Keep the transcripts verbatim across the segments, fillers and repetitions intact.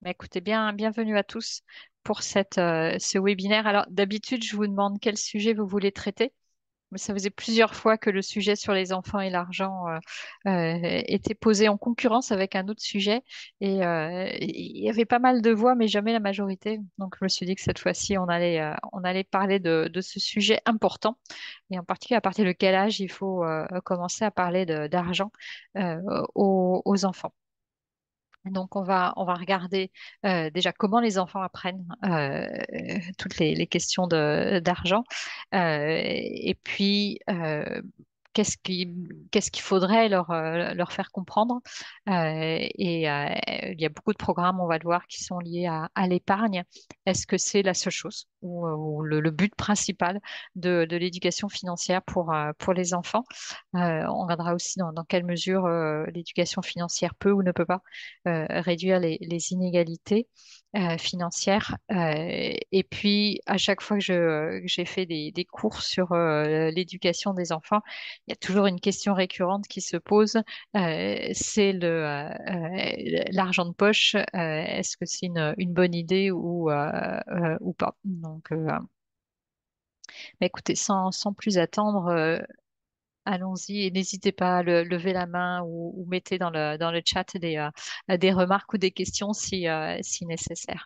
Bah, écoutez bien, bienvenue à tous pour cette, euh, ce webinaire. Alors, d'habitude, je vous demande quel sujet vous voulez traiter, mais ça faisait plusieurs fois que le sujet sur les enfants et l'argent euh, euh, était posé en concurrence avec un autre sujet. Et euh, il y avait pas mal de voix, mais jamais la majorité. Donc, je me suis dit que cette fois-ci, on allait, euh, on allait parler de, de ce sujet important, et en particulier à partir de quel âge il faut euh, commencer à parler de- d'argent euh, aux aux enfants. Donc, on va, on va regarder euh, déjà comment les enfants apprennent euh, toutes les, les questions de, d'argent. Euh, et puis, euh, qu'est-ce qui, qu'est-ce qu'il faudrait leur, euh, leur faire comprendre. Euh, et euh, il y a beaucoup de programmes, on va le voir, qui sont liés à, à l'épargne. Est-ce que c'est la seule chose ou, ou le, le but principal de, de l'éducation financière pour, euh, pour les enfants? Euh, on regardera aussi dans, dans quelle mesure euh, l'éducation financière peut ou ne peut pas euh, réduire les, les inégalités euh, financières. Euh, et puis, à chaque fois que je- que j'ai fait des, des cours sur euh, l'éducation des enfants, il y a toujours une question récurrente qui se pose, euh, c'est le, euh, euh, l'argent de poche. Euh, est-ce que c'est une, une bonne idée ou, euh, euh, ou pas? Donc, euh, bah, écoutez, sans, sans plus attendre, euh, allons-y et n'hésitez pas à le- lever la main ou, ou mettez dans le, dans le chat des, euh, des remarques ou des questions si, euh, si nécessaire.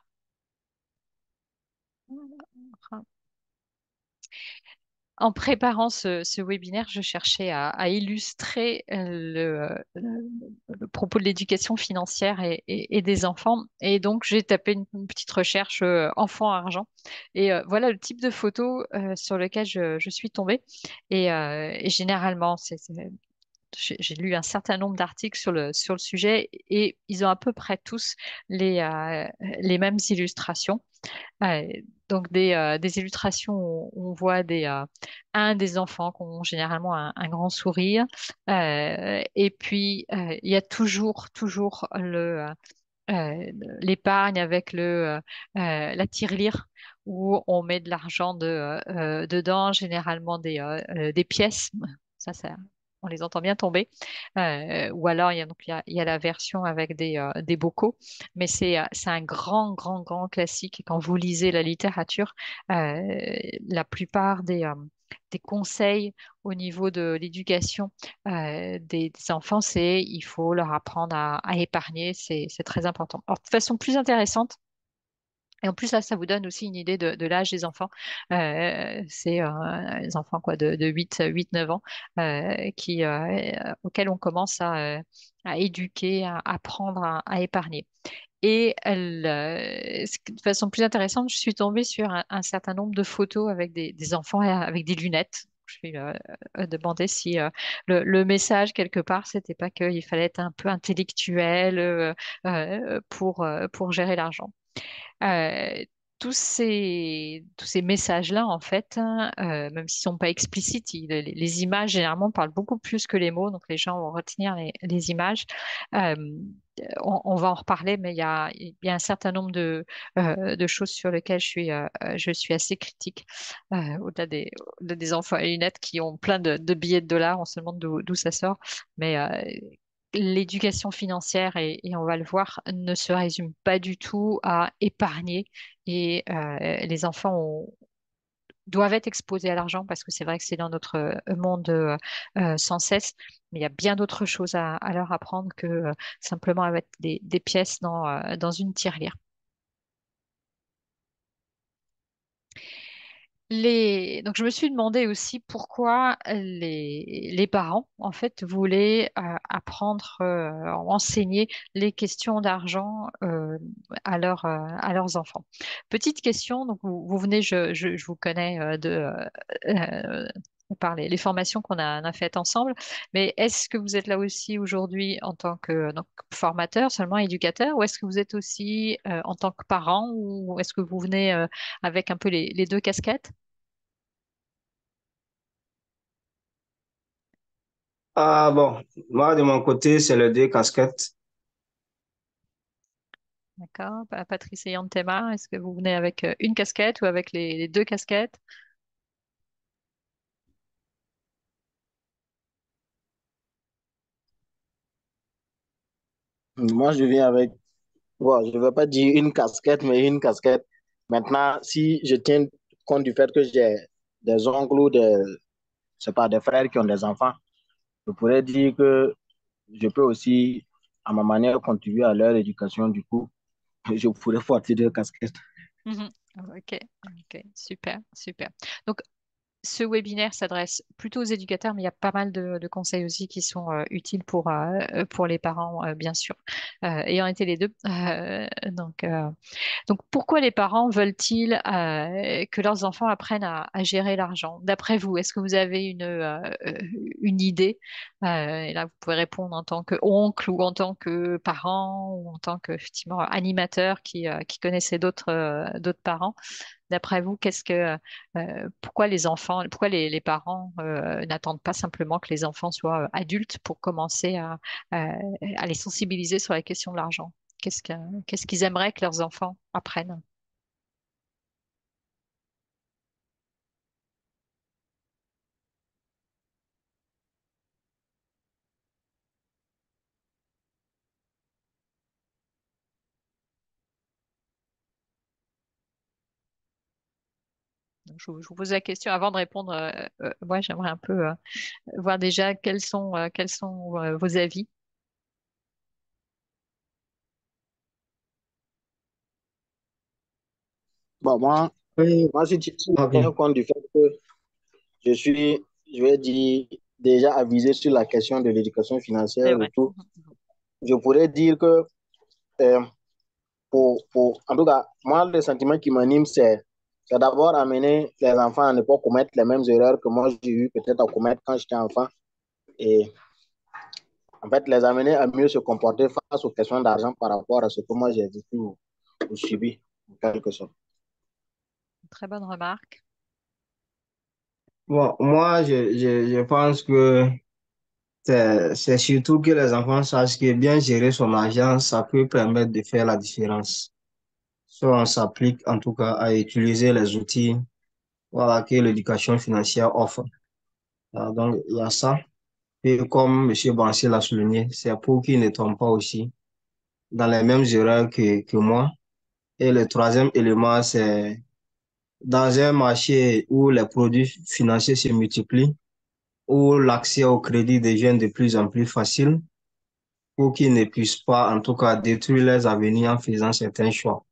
En préparant ce, ce webinaire, je cherchais à, à illustrer euh, le, le- le propos de l'éducation financière et, et- et des enfants. Et donc, j'ai tapé une, une petite recherche euh, enfant argent. Et euh, voilà le type de photo euh, sur lequel je, je suis tombée. Et, euh, et généralement, c'est, c'est- j'ai j'ai lu un certain nombre d'articles sur le, sur le sujet et ils ont à peu près tous les, euh, les mêmes illustrations. Ouais, donc des, euh, des illustrations où on voit des, euh, un des enfants qui ont généralement un, un grand sourire. Euh, et puis, euh, il y a toujours, toujours le, euh, euh, l'épargne avec le, euh, euh, la tirelire où on met de l'argent de, euh, euh, dedans, généralement des, euh, euh, des pièces. Ça, ça, on les entend bien tomber. Euh, ou alors, il y a, donc, il y a, il y a la version avec des, euh, des bocaux. Mais c'est, euh, c'est un grand, grand, grand classique. Et quand vous lisez la littérature, euh, la plupart des, euh, des conseils au niveau de l'éducation euh, des, des enfants, c'est il faut leur apprendre à, à épargner, c'est c'est très important. Alors, de façon plus intéressante, et en plus là, ça vous donne aussi une idée de, de l'âge des enfants. Euh, c'est euh, les enfants quoi, de, de huit, huit, neuf ans euh, qui, euh, auxquels on commence à, euh, à éduquer, à apprendre à, à épargner. Et elle, euh, ce qui- de façon plus intéressante, je suis tombée sur un, un certain nombre de photos avec des, des enfants et avec des lunettes. Je me suis euh, euh, demandé si euh, le, le message quelque part, c'était pas qu'il fallait être un peu intellectuel euh, euh, pour, euh, pour gérer l'argent. Euh, tous ces, tous ces messages-là, en fait, hein, euh, même s'ils sont pas explicites, ils- les, les images généralement parlent beaucoup plus que les mots, donc les gens vont retenir les, les images. Euh, on, on va en reparler, mais il y a, il y a un certain nombre de, euh, de choses sur lesquelles je suis, euh, euh, je suis assez critique. Euh, au-delà des, au-delà des enfants et lunettes qui ont plein de, de billets de dollars, on se demande d'où d'où ça sort. Mais euh, l'éducation financière, et, et on va le voir, ne se résume pas du tout à épargner. Et euh, les enfants ont- doivent être exposés à l'argent parce que c'est vrai que c'est dans notre euh, monde euh, euh, sans cesse. Mais il y a bien d'autres choses à, à leur apprendre que euh, simplement mettre des, des pièces dans, euh, dans une tirelire. Les... Donc, je me suis demandé aussi pourquoi les, les parents, en fait, voulaient euh, apprendre, euh, enseigner les questions d'argent euh, à, leur, euh, à leurs enfants. Petite question, donc vous, vous venez, je, je, je vous connais euh, de, euh, euh, par les, les formations qu'on a, on a faites ensemble, mais est-ce que vous êtes là aussi aujourd'hui en tant que donc, formateur, seulement éducateur, ou est-ce que vous êtes aussi euh, en tant que parent, ou est-ce que vous venez euh, avec un peu les, les deux casquettes? Ah bon, moi de mon côté, c'est le deux casquettes. D'accord. Pa- Patrice et Yantema, est-ce que vous venez avec euh, une casquette ou avec les, les deux casquettes? Moi, je viens avec, Bon, je ne vais pas dire une casquette, mais une casquette. Maintenant, si je tiens compte du fait que j'ai des oncles ou des, je sais pas, des frères qui ont des enfants, je pourrais dire que je peux aussi, à ma manière, contribuer à leur éducation. Du coup, je pourrais porter deux casquettes. Mhm. Ok, ok, super, super. Donc, ce webinaire s'adresse plutôt aux éducateurs, mais il y a pas mal de, de conseils aussi qui sont euh, utiles pour, euh, euh, pour les parents, euh, bien sûr, euh, ayant été les deux. Euh, donc, euh, donc, pourquoi les parents veulent-ils euh, que leurs enfants apprennent à, à gérer l'argent? D'après vous, est-ce que vous avez une, euh, euh, une idée? Euh, et là, vous pouvez répondre en tant qu'oncle ou en tant que parent ou en tant que, effectivement, animateur qui, euh, qui connaissait d'autres euh, d'autres parents. D'après vous, qu'est-ce que, euh, pourquoi les enfants, pourquoi les, les parents euh, n'attendent pas simplement que les enfants soient euh, adultes pour commencer à, à, à les sensibiliser sur la question de l'argent? Qu'est-ce que, qu'est-ce qu'ils aimeraient que leurs enfants apprennent? Donc, je, vous je vous pose la question avant de répondre. Euh, euh, moi, j'aimerais un peu euh, voir déjà quels sont, euh, quels sont euh, vos avis. Bon, moi, Oui, moi si tu ok. tiens compte du fait que je suis, je vais dire, déjà avisé sur la question de l'éducation C'est financière et vrai. tout, je pourrais dire que, euh, pour, pour, en tout cas, moi, le sentiment qui m'anime, c'est, c'est d'abord amener les enfants à ne pas commettre les mêmes erreurs que moi, j'ai eu peut-être à commettre quand j'étais enfant. Et en fait, les amener à mieux se comporter face aux questions d'argent par rapport à ce que moi, j'ai vécu ou, ou subi, en quelque sorte. Très bonne remarque. Bon, moi, je, je, je pense que c'est c'est surtout que les enfants sachent que bien gérer son argent, ça peut permettre de faire la différence. Soit on s'applique en tout cas à utiliser les outils voilà, que l'éducation financière offre. Ah, donc, il y a ça. Et comme M. Bansier l'a souligné, c'est pour qu'ils ne tombent pas aussi dans les mêmes erreurs que, que moi. Et le troisième élément, c'est dans un marché où les produits financiers se multiplient, où l'accès au crédit devient de plus en plus facile, pour qu'ils ne puissent pas, en tout cas, détruire leurs avenirs en faisant certains choix.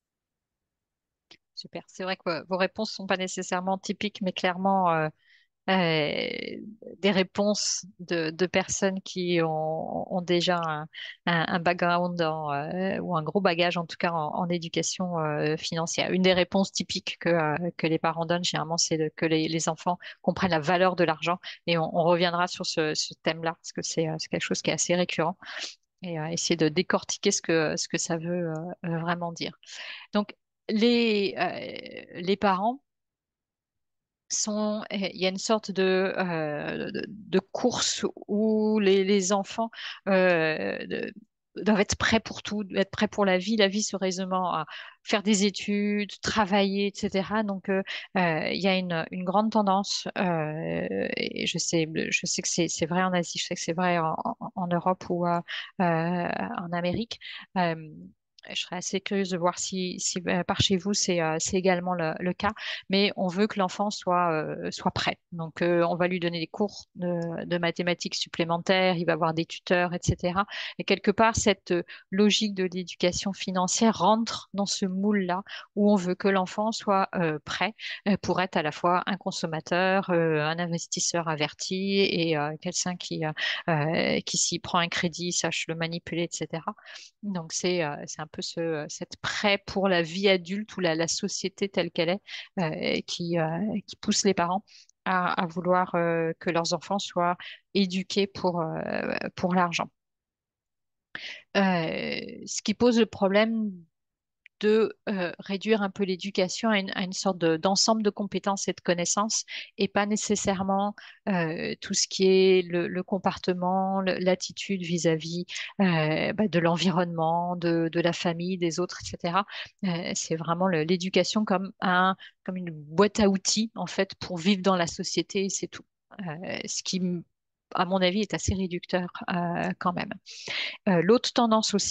Super. C'est vrai que vos réponses sont pas nécessairement typiques, mais clairement euh, euh, des réponses de, de personnes qui ont, ont déjà un, un- un background en, euh, ou un gros bagage en tout cas en, en éducation euh, financière. Une des réponses typiques que, euh, que les parents donnent généralement, c'est de- que les, les enfants comprennent la valeur de l'argent. Et on, on reviendra sur ce, ce thème-là parce que c'est euh, c'est quelque chose qui est assez récurrent et euh, essayer de décortiquer ce que, ce que ça veut euh, euh, vraiment dire. Donc, les, euh, les parents sont, il y a une sorte de, euh, de, de course où les, les enfants euh, de- doivent être prêts pour tout, être prêts pour la vie. La vie se résume à faire des études, travailler, et cetera. Donc, euh, euh, il y a une, une grande tendance, euh, et je sais, je sais que c'est c'est vrai en Asie, je sais que c'est vrai en, en- en Europe ou euh, euh, en Amérique. Euh, je serais assez curieuse de voir si, si euh, par chez vous c'est euh, c'est également le, le cas, mais on veut que l'enfant soit, euh, soit prêt. Donc, euh, on va lui donner des cours de, de mathématiques supplémentaires, il va avoir des tuteurs, et cetera. Et quelque part, cette euh, logique de l'éducation financière rentre dans ce moule-là où on veut que l'enfant soit euh, prêt euh, pour être à la fois un consommateur, euh, un investisseur averti et euh, quelqu'un qui, euh, euh, qui s'y prend un crédit, sache le manipuler, et cetera. Donc, c'est euh, c'est un peu ce, cette prêt pour la vie adulte ou la, la société telle qu'elle est euh, qui, euh, qui poussent les parents à, à vouloir euh, que leurs enfants soient éduqués pour, euh, pour l'argent. Euh, ce qui pose le problème de euh, réduire un peu l'éducation à une, à une sorte de- d'ensemble de compétences et de connaissances et pas nécessairement euh, tout ce qui est le, le comportement, le- l'attitude vis-à-vis euh, bah, de l'environnement, de, de la famille, des autres, et cetera. Euh, c'est vraiment le- l'éducation comme un, comme une boîte à outils en fait pour vivre dans la société et c'est tout. Euh, ce qui, à mon avis, est assez réducteur euh, quand même. Euh, l'autre tendance aussi,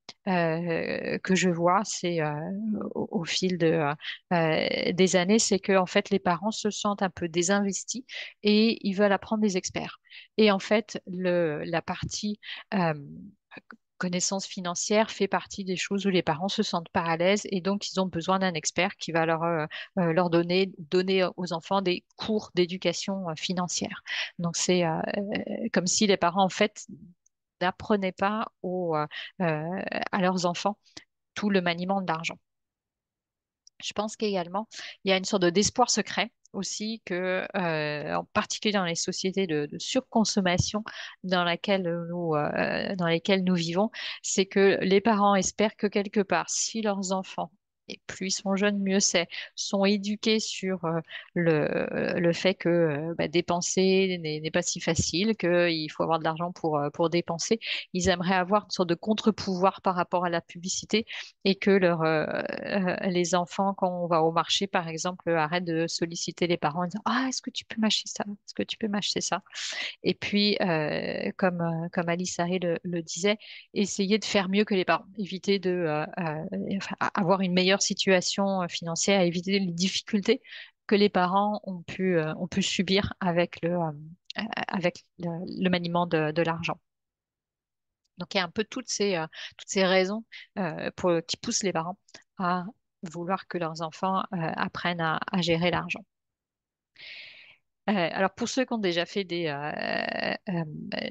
euh, que je vois, c'est euh, au, au fil de, euh, des années, c'est que en fait les parents se sentent un peu désinvestis et ils veulent apprendre des experts. Et en fait, le, la partie euh, connaissance financière fait partie des choses où les parents se sentent pas à l'aise et donc ils ont besoin d'un expert qui va leur, euh, euh, leur donner, donner aux enfants des cours d'éducation euh, financière. Donc c'est euh, euh, comme si les parents en fait n'apprenaient pas aux, euh, euh, à leurs enfants tout le maniement de l'argent. Je pense qu'également, il y a une sorte de d'espoir secret aussi que, euh, en particulier dans les sociétés de, de surconsommation dans laquelle nous, euh, dans lesquelles nous vivons, c'est que les parents espèrent que quelque part, si leurs enfants, et plus ils sont jeunes, mieux c'est, sont éduqués sur euh, le, le fait que euh, bah, dépenser n'est n'est pas si facile, qu'il faut avoir de l'argent pour, euh, pour dépenser, ils aimeraient avoir une sorte de contre-pouvoir par rapport à la publicité et que leur, euh, euh, les enfants, quand on va au marché, par exemple, arrêtent de solliciter les parents en disant «Ah, est-ce que tu peux m'acheter ça? Est-ce que tu peux m'acheter ça?» Et puis, euh, comme, euh, comme Alice Harry le, le disait, essayer de faire mieux que les parents, éviter de euh, euh, enfin, avoir une meilleure situation euh, financière, éviter les difficultés que les parents ont pu, euh, ont pu subir avec le, euh, euh, avec le, le maniement de, de l'argent. Donc, il y a un peu toutes ces, euh, toutes ces raisons euh, pour, qui poussent les parents à vouloir que leurs enfants euh, apprennent à, à gérer l'argent. Euh, alors, pour ceux qui ont déjà fait des, euh, euh,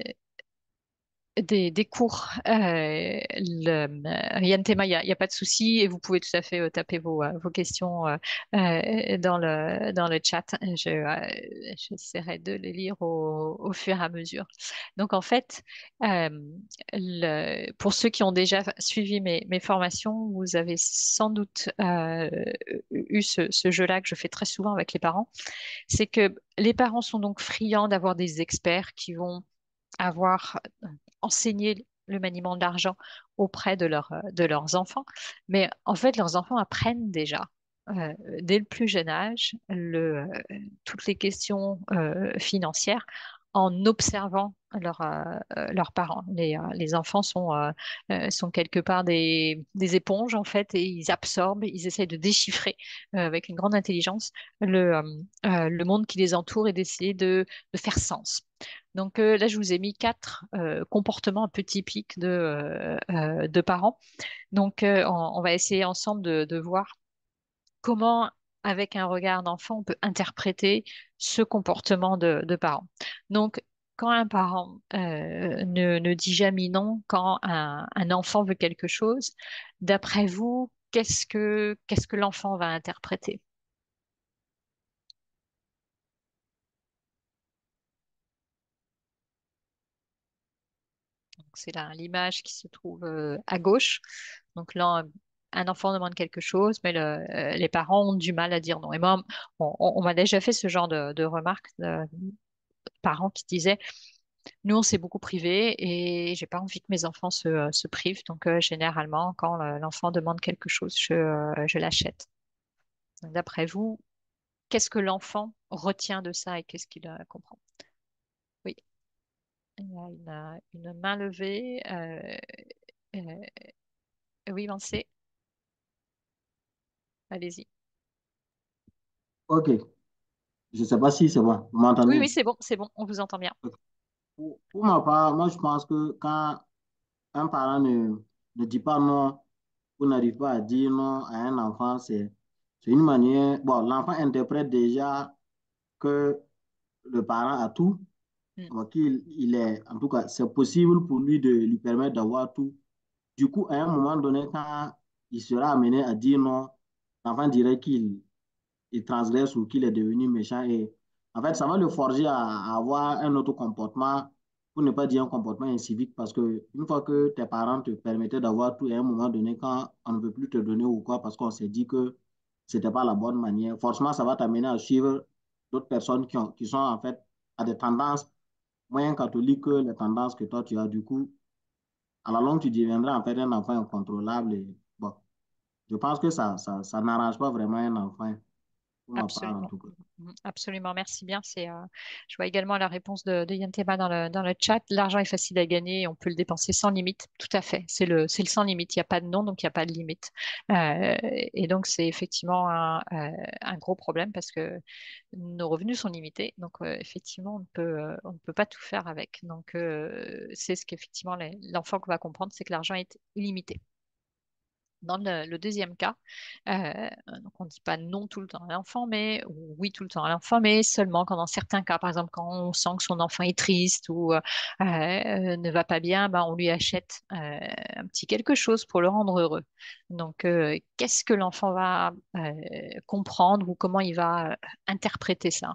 des, des cours. Euh, le, euh, Yann Théma, il n'y a, il y a pas de souci et vous pouvez tout à fait euh, taper vos, euh, vos questions euh, euh, dans le, dans le chat. Je, euh, j'essaierai de les lire au, au fur et à mesure. Donc, en fait, euh, le, pour ceux qui ont déjà suivi mes, mes formations, vous avez sans doute euh, eu ce, ce jeu-là que je fais très souvent avec les parents. C'est que les parents sont donc friands d'avoir des experts qui vont avoir euh, enseigné le maniement de l'argent auprès de, leur, euh, de leurs enfants. Mais en fait, leurs enfants apprennent déjà, euh, dès le plus jeune âge, le, euh, toutes les questions euh, financières en observant leur, euh, euh, leurs parents. Les, euh, les enfants sont, euh, euh, sont quelque part des, des éponges, en fait, et ils absorbent, ils essayent de déchiffrer euh, avec une grande intelligence le, euh, euh, le monde qui les entoure et d'essayer de, de faire sens. Donc euh, là, je vous ai mis quatre euh, comportements un peu typiques de, euh, euh, de parents. Donc euh, on, on va essayer ensemble de, de voir comment, avec un regard d'enfant, on peut interpréter ce comportement de, de parent. Donc, quand un parent euh, ne, ne dit jamais non, quand un, un enfant veut quelque chose, d'après vous, qu'est-ce que, qu'est-ce que l'enfant va interpréter? Donc, c'est là l'image qui se trouve euh, à gauche. Donc là, un enfant demande quelque chose, mais le- euh, les parents ont du mal à dire non. Et moi, on, on- on m'a déjà fait ce genre de, de remarques de parents qui disaient, nous, on s'est beaucoup privé et j'ai pas envie que mes enfants se, euh, se privent. Donc, euh, généralement, quand euh, l'enfant demande quelque chose, je, euh, je l'achète. D'après vous, qu'est-ce que l'enfant retient de ça et qu'est-ce qu'il euh, comprend? Oui, il y a une, euh, une main levée. Euh, euh, oui, Vincent, allez-y. Ok, je ne sais pas si c'est bon. Vous Oui, m'entendez? oui, c'est bon, c'est bon, on vous entend bien. Ok. Pour, pour ma part, moi, je pense que quand un parent ne, ne dit pas non ou n'arrive pas à dire non à un enfant, c'est c'est une manière. Bon, l'enfant interprète déjà que le parent a tout, Mm. donc il, il est, en tout cas, c'est possible pour lui de lui permettre d'avoir tout. Du coup, à un moment donné, quand il sera amené à dire non, l'enfant dirait qu'il il transgresse ou qu'il est devenu méchant. Et en fait, ça va le forger à, à avoir un autre comportement, pour ne pas dire un comportement incivique, parce que une fois que tes parents te permettaient d'avoir tout, à un moment donné, quand on ne veut plus te donner ou quoi, parce qu'on s'est dit que ce n'était pas la bonne manière, forcément, ça va t'amener à suivre d'autres personnes qui, ont, qui sont en fait à des tendances moins catholiques que les tendances que toi tu as. Du coup, à la longue, tu deviendras en fait un enfant incontrôlable. Et bon, je pense que ça, ça, ça n'arrange pas vraiment un enfant. pour ma part en Absolument. tout cas. Mhm. Absolument, merci bien. C'est, euh, je vois également la réponse de, de Yantema dans le, dans le chat. L'argent est facile à gagner et on peut le dépenser sans limite. Tout à fait. C'est le, c'est le sans limite. Il n'y a pas de nom, donc il n'y a pas de limite. Euh, et donc, c'est effectivement un, euh, un gros problème parce que nos revenus sont limités. Donc, euh, effectivement, on ne peut, euh, on ne peut pas tout faire avec. Donc, euh, c'est ce qu'effectivement les- l'enfant va comprendre, c'est que l'argent est illimité. Dans le, le deuxième cas, euh, donc on ne dit pas non tout le temps à l'enfant, mais ou oui tout le temps à l'enfant, mais seulement quand dans certains cas, par exemple quand on sent que son enfant est triste ou euh, euh, ne va pas bien, ben, on lui achète euh, un petit quelque chose pour le rendre heureux. Donc euh, qu'est-ce que l'enfant va euh, comprendre ou comment il va euh, interpréter ça?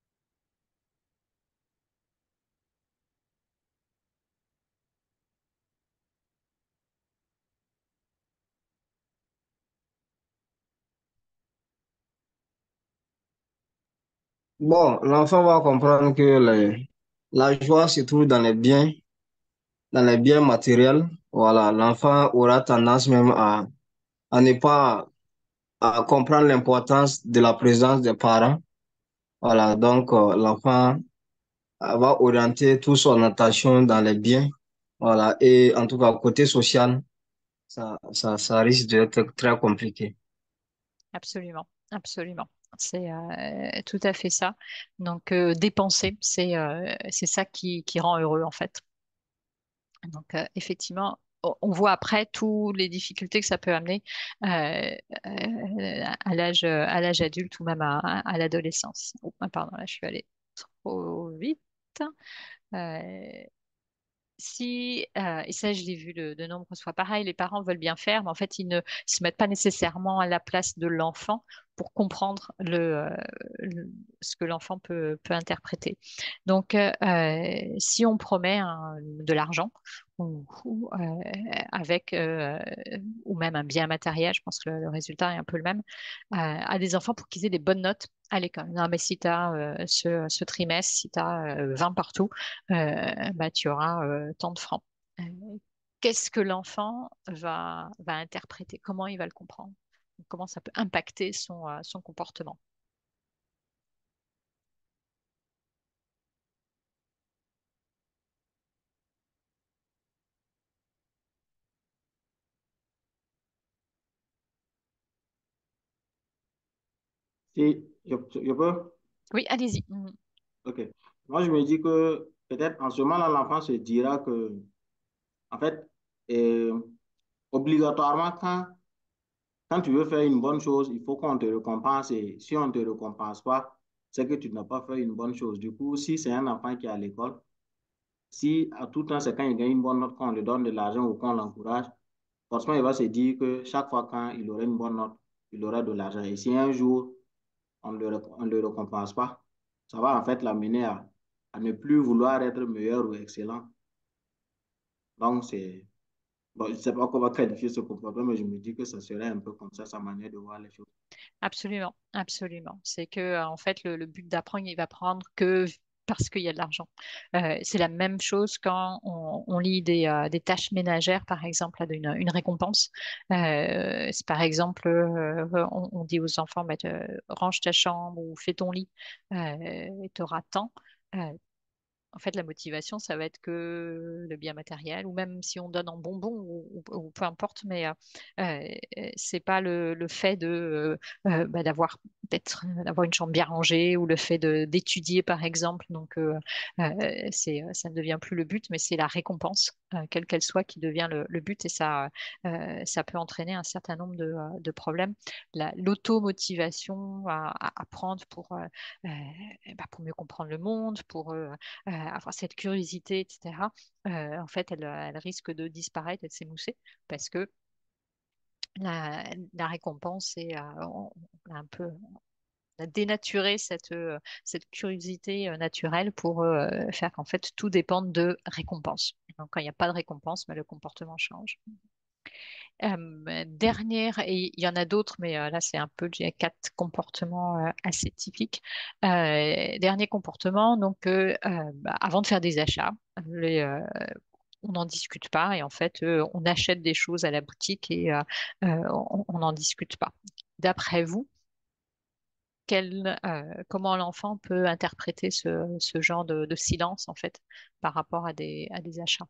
Bon, l'enfant va comprendre que les- la joie se trouve dans les biens, dans les biens matériels. Voilà, l'enfant aura tendance même à, à ne pas à comprendre l'importance de la présence des parents. Voilà, donc euh, l'enfant euh, va orienter toute son attention dans les biens. Voilà, et en tout cas, côté social, ça, ça, ça risque d'être très compliqué. Absolument, absolument. C'est euh, tout à fait ça. Donc euh, dépenser, c'est euh, c'est ça qui, qui rend heureux en fait. Donc, euh, effectivement, o- on voit après toutes les difficultés que ça peut amener euh, euh, à l'âge, à l'âge adulte ou même à, à l'adolescence. Oh, ah, pardon, là, je suis allée trop vite. Euh, si, euh, et ça je l'ai vu de, de nombreuses fois, pareil, les parents veulent bien faire, mais en fait, ils ne se mettent pas nécessairement à la place de l'enfant pour comprendre le, euh, le- ce que l'enfant peut, peut interpréter. Donc, euh, euh, si on promet un- de l'argent, ou, ou, euh, avec, euh, ou même un bien matériel, je pense que le, le résultat est un peu le même, euh, à des enfants pour qu'ils aient des bonnes notes à l'école. Non, mais si tu as ce, ce trimestre, si tu as vingt partout, euh, bah, tu auras euh, tant de francs. Euh, Qu'est-ce que l'enfant va, va interpréter? Comment il va le comprendre? Comment ça peut impacter son, euh, son comportement? Si je, je peux, Oui, allez-y. Mhm. ok. Moi, je me dis que peut-être en ce moment-là, l'enfant se dira que, en fait, euh, obligatoirement, quand, quand tu veux faire une bonne chose, il faut qu'on te récompense. Et si on ne te récompense pas, c'est que tu n'as pas fait une bonne chose. Du coup, si c'est un enfant qui est à l'école, si à tout temps, c'est quand il gagne une bonne note qu'on lui donne de l'argent ou qu'on l'encourage, forcément, il va se dire que chaque fois quand il aura une bonne note, il aura de l'argent. Et si un jour, on ne le, on le récompense pas, ça va en fait l'amener à, à ne plus vouloir être meilleur ou excellent. Donc, c'est, bon, je ne sais pas comment qualifier ce comportement, mais je me dis que ça serait un peu comme ça, sa manière de voir les choses. Absolument, absolument. C'est que euh, en fait le, le but d'apprendre, il va prendre que parce qu'il y a de l'argent. Euh, c'est la même chose quand on, on lit des, euh, des tâches ménagères, par exemple, à une, une récompense. Euh, c'est par exemple, euh, on, on dit aux enfants, bah, te- range ta chambre ou fais ton lit, euh, et tu auras tant. Euh, En fait, la motivation, ça va être que le bien matériel, ou même si on donne en bonbons ou, ou- ou peu importe, mais euh, euh, c'est pas le, le fait de euh, euh, bah, d'avoir peut-être euh, d'avoir une chambre bien rangée ou le fait de d'étudier par exemple. Donc euh, euh, c'est ça ne devient plus le but, mais c'est la récompense, euh, quelle qu'elle soit, qui devient le, le but et ça euh, ça peut entraîner un certain nombre de, euh, de problèmes. La, l'automotivation à, à apprendre pour euh, euh, bah, pour mieux comprendre le monde, pour euh, euh, avoir cette curiosité, et cetera, euh, en fait, elle, elle risque de disparaître et de s'émousser parce que la, la récompense est, euh, on, on a un peu on a dénaturé cette, euh, cette curiosité euh, naturelle pour euh, faire qu'en fait tout dépende de récompense. Donc quand il n'y a pas de récompense, bah, le comportement change. Euh, dernière, et il y en a d'autres, mais euh, là c'est un peu, j'ai quatre comportements euh, assez typiques. Euh, dernier comportement, donc euh, euh, bah, avant de faire des achats, les, euh, on n'en discute pas et en fait euh, on achète des choses à la boutique et euh, euh, on on n'en discute pas. D'après vous, quel, euh, comment l'enfant peut interpréter ce, ce genre de, de silence, en fait, par rapport à des, à des achats.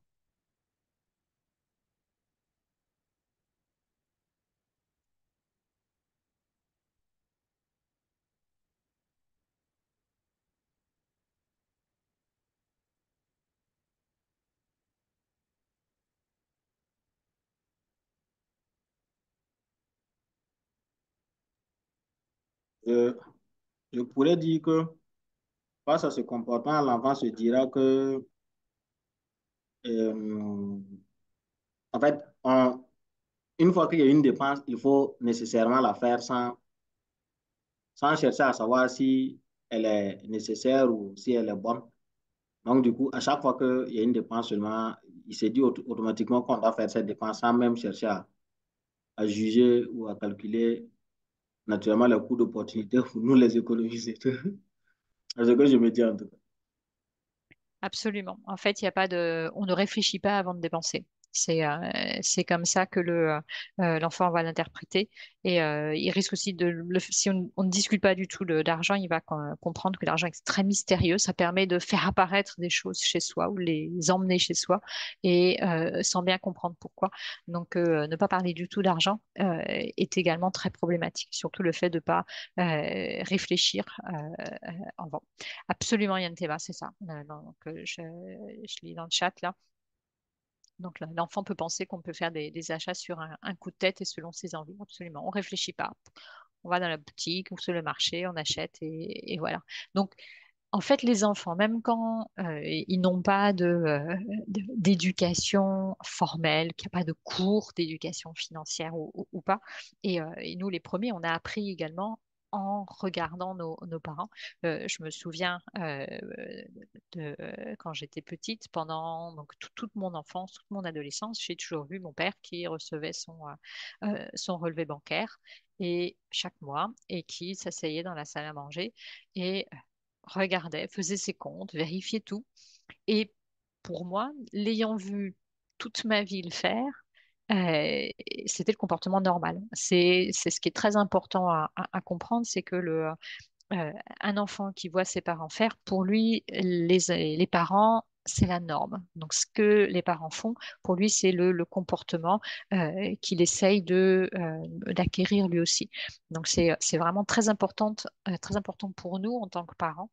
Je, je pourrais dire que face à ce comportement, l'enfant se dira que, euh, en fait, on, une fois qu'il y a une dépense, il faut nécessairement la faire sans, sans chercher à savoir si elle est nécessaire ou si elle est bonne. Donc, du coup, à chaque fois qu'il y a une dépense seulement, il se dit auto- automatiquement qu'on doit faire cette dépense sans même chercher à, à juger ou à calculer naturellement les coûts d'opportunité pour nous, les économistes. C'est ce que je me dis en tout cas. Absolument. En fait, il y a pas de, on ne réfléchit pas avant de dépenser. C'est euh, c'est comme ça que le euh, l'enfant va l'interpréter et euh, il risque aussi de le, si on, on ne discute pas du tout de d'argent, il va com- comprendre que l'argent est très mystérieux. Ça permet de faire apparaître des choses chez soi ou les emmener chez soi et euh, sans bien comprendre pourquoi. Donc, euh, ne pas parler du tout d'argent euh, est également très problématique. Surtout le fait de pas euh, réfléchir euh, avant. Absolument, Yann Théma, c'est ça. Euh, non, donc, euh, je, je lis dans le chat là. Donc là, l'enfant peut penser qu'on peut faire des, des achats sur un, un coup de tête et selon ses envies. Absolument, on réfléchit pas. On va dans la boutique ou sur le marché, on achète et, et voilà. Donc, en fait, les enfants, même quand euh, ils n'ont pas de, euh, de- d'éducation formelle, qu'il n'y a pas de cours d'éducation financière ou, ou- ou pas, et, euh, et nous, les premiers, on a appris également en regardant nos, nos parents. Euh, je me souviens euh, de, euh, quand j'étais petite, pendant donc, tout- toute mon enfance, toute mon adolescence, j'ai toujours vu mon père qui recevait son, euh, euh, son relevé bancaire et chaque mois et qui s'asseyait dans la salle à manger et regardait, faisait ses comptes, vérifiait tout. Et pour moi, l'ayant vu toute ma vie le faire, euh, c'était le comportement normal. C'est, c'est ce qui est très important à, à- à comprendre, c'est que le, euh, un enfant qui voit ses parents faire, pour lui, les, les parents, c'est la norme. Donc, ce que les parents font, pour lui, c'est le, le comportement euh, qu'il essaye de, euh, d'acquérir lui aussi. Donc, c'est, c'est vraiment très important, euh, très important pour nous en tant que parents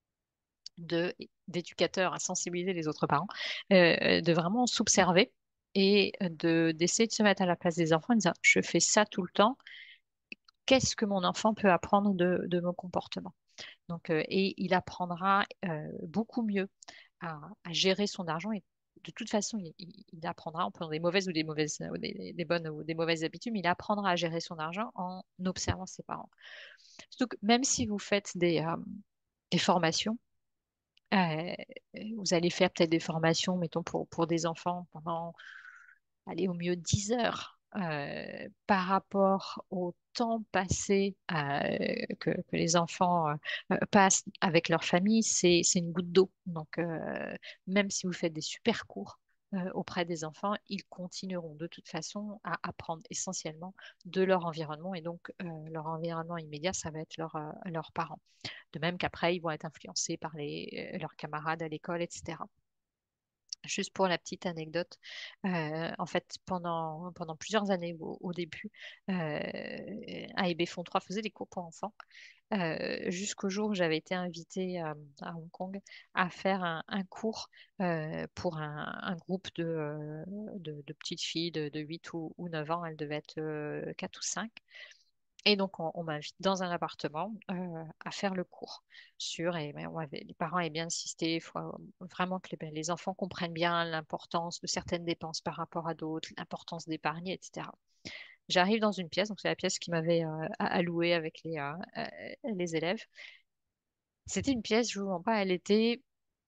de, d'éducateurs à sensibiliser les autres parents, euh, de vraiment s'observer et de, d'essayer de se mettre à la place des enfants en disant, je fais ça tout le temps, qu'est-ce que mon enfant peut apprendre de, de mon comportement? Donc, euh, et il apprendra euh, beaucoup mieux à, à gérer son argent et de toute façon, il, il- il apprendra en prenant des mauvaises ou des mauvaises, ou des, des bonnes ou des mauvaises habitudes, mais il apprendra à gérer son argent en observant ses parents. Surtout que même si vous faites des, euh, des formations, euh, vous allez faire peut-être des formations, mettons, pour, pour des enfants pendant, allez, au mieux dix heures euh, par rapport au temps passé euh, que, que les enfants euh, euh, passent avec leur famille, c'est, c'est une goutte d'eau. Donc, euh, même si vous faites des super cours, euh, auprès des enfants, ils continueront de toute façon à apprendre essentiellement de leur environnement et donc euh, leur environnement immédiat, ça va être leur, euh, leurs parents. De même qu'après, ils vont être influencés par les, euh, leurs camarades à l'école, et cetera. Juste pour la petite anecdote, euh, en fait, pendant, pendant plusieurs années au, au début, euh, A et B Fond trois faisait des cours pour enfants, euh, jusqu'au jour où j'avais été invitée à, à Hong Kong à faire un, un cours euh, pour un, un groupe de, euh, de, de petites filles de, de huit ou, ou neuf ans, elles devaient être euh, quatre ou cinq. Et donc, on, on m'invite dans un appartement euh, à faire le cours sur, et ben, on avait- les parents avaient bien insisté, il faut vraiment que les, ben, les enfants comprennent bien l'importance de certaines dépenses par rapport à d'autres, l'importance d'épargner, et cetera. J'arrive dans une pièce, donc c'est la pièce qui m'avait euh, allouée avec les, euh, euh, les élèves. C'était une pièce, je vous mens pas, elle était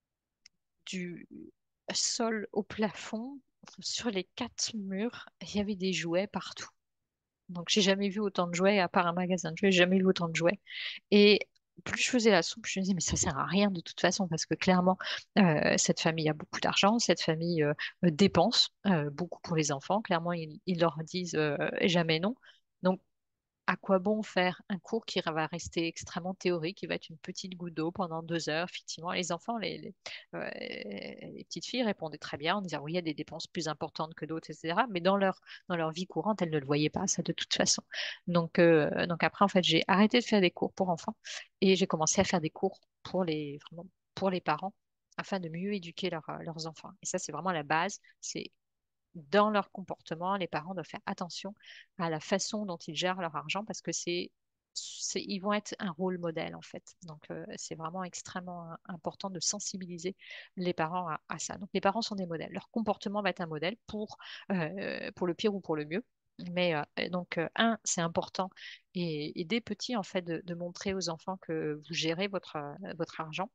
du sol au plafond, sur les quatre murs, il y avait des jouets partout. Donc, j'ai jamais vu autant de jouets, à part un magasin de jouets, j'ai jamais vu autant de jouets. Et plus je faisais la soupe, je me disais, mais ça sert à rien de toute façon, parce que clairement, euh, cette famille a beaucoup d'argent, cette famille euh, euh, dépense euh, beaucoup pour les enfants. Clairement, ils, ils leur disent euh, jamais non. Donc, à quoi bon faire un cours qui va rester extrêmement théorique, qui va être une petite goutte d'eau pendant deux heures? Effectivement, les enfants, les, les, euh, les petites filles répondaient très bien en disant oui, il y a des dépenses plus importantes que d'autres, et cetera. Mais dans leur, dans leur vie courante, elles ne le voyaient pas, ça, de toute façon. Donc, euh, donc après, en fait, j'ai arrêté de faire des cours pour enfants et j'ai commencé à faire des cours pour les, vraiment, pour les parents afin de mieux éduquer leurs leurs enfants. Et ça, c'est vraiment la base. C'est dans leur comportement, les parents doivent faire attention à la façon dont ils gèrent leur argent parce que c'est, c'est- ils vont être un rôle modèle en fait. Donc, euh, c'est vraiment extrêmement euh, important de sensibiliser les parents à, à ça. Donc, les parents sont des modèles. Leur comportement va être un modèle pour, euh, pour le pire ou pour le mieux. Mais euh, donc, euh, un, c'est important et, et dès petits, en fait, de, de montrer aux enfants que vous gérez votre, euh, votre argent,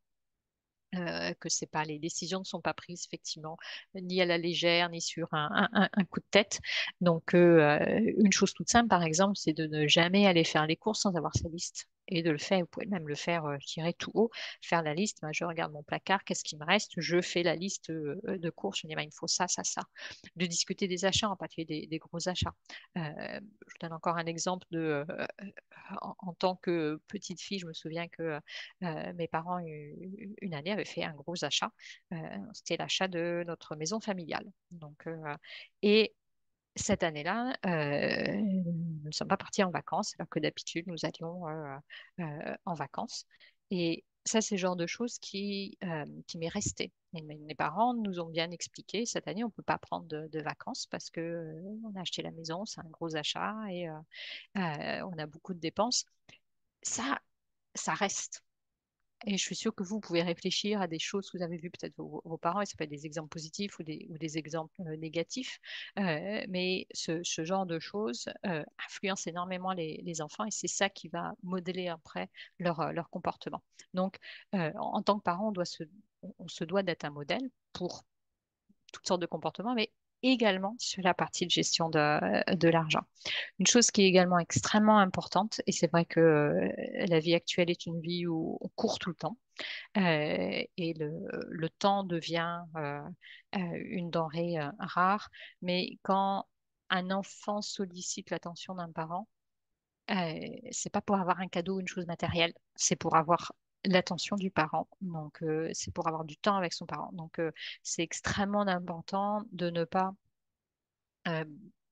euh, que c'est pas, les décisions ne sont pas prises effectivement ni à la légère ni sur un, un- un coup de tête. Donc euh, euh, une chose toute simple par exemple, c'est de ne jamais aller faire les courses sans avoir sa liste. Et de le faire, vous pouvez même le faire, euh, je dirais, tout haut, faire la liste. Ben, je regarde mon placard, qu'est-ce qui me reste? Je fais la liste euh, de courses. Je dis, ben, il me faut ça, ça, ça. De discuter des achats, en particulier des, des gros achats. Euh, je donne encore un exemple de, euh, en, en tant que petite fille, je me souviens que euh, mes parents, u- une année, avaient fait un gros achat. Euh, C'était l'achat de notre maison familiale. Donc, euh, et cette année-là, euh, nous ne sommes pas partis en vacances, alors que d'habitude, nous allions euh, euh, en vacances. Et ça, c'est le genre de choses qui, euh, qui m'est resté. Et mes, mes parents nous ont bien expliqué, cette année, on ne peut pas prendre de, de vacances parce que euh, on a acheté la maison, c'est un gros achat et euh, euh, on a beaucoup de dépenses. Ça, ça reste. Et je suis sûre que vous pouvez réfléchir à des choses que vous avez vues peut-être vos, vos parents, et ça peut être des exemples positifs ou des, ou des exemples euh, négatifs. Euh, mais ce, ce genre de choses euh, influence énormément les, les enfants et c'est ça qui va modeler après leur, euh, leur comportement. Donc, euh, en, en tant que parent, on doit se, on, on se doit d'être un modèle pour toutes sortes de comportements, mais également sur la partie de gestion de, de l'argent. Une chose qui est également extrêmement importante, et c'est vrai que euh, la vie actuelle est une vie où on court tout le temps, euh, et le, le temps devient euh, euh, une denrée euh, rare, mais quand un enfant sollicite l'attention d'un parent, euh, c'est pas pour avoir un cadeau ou une chose matérielle, c'est pour avoir l'attention du parent. Donc, euh, c'est pour avoir du temps avec son parent. Donc, euh, c'est extrêmement important de ne pas euh,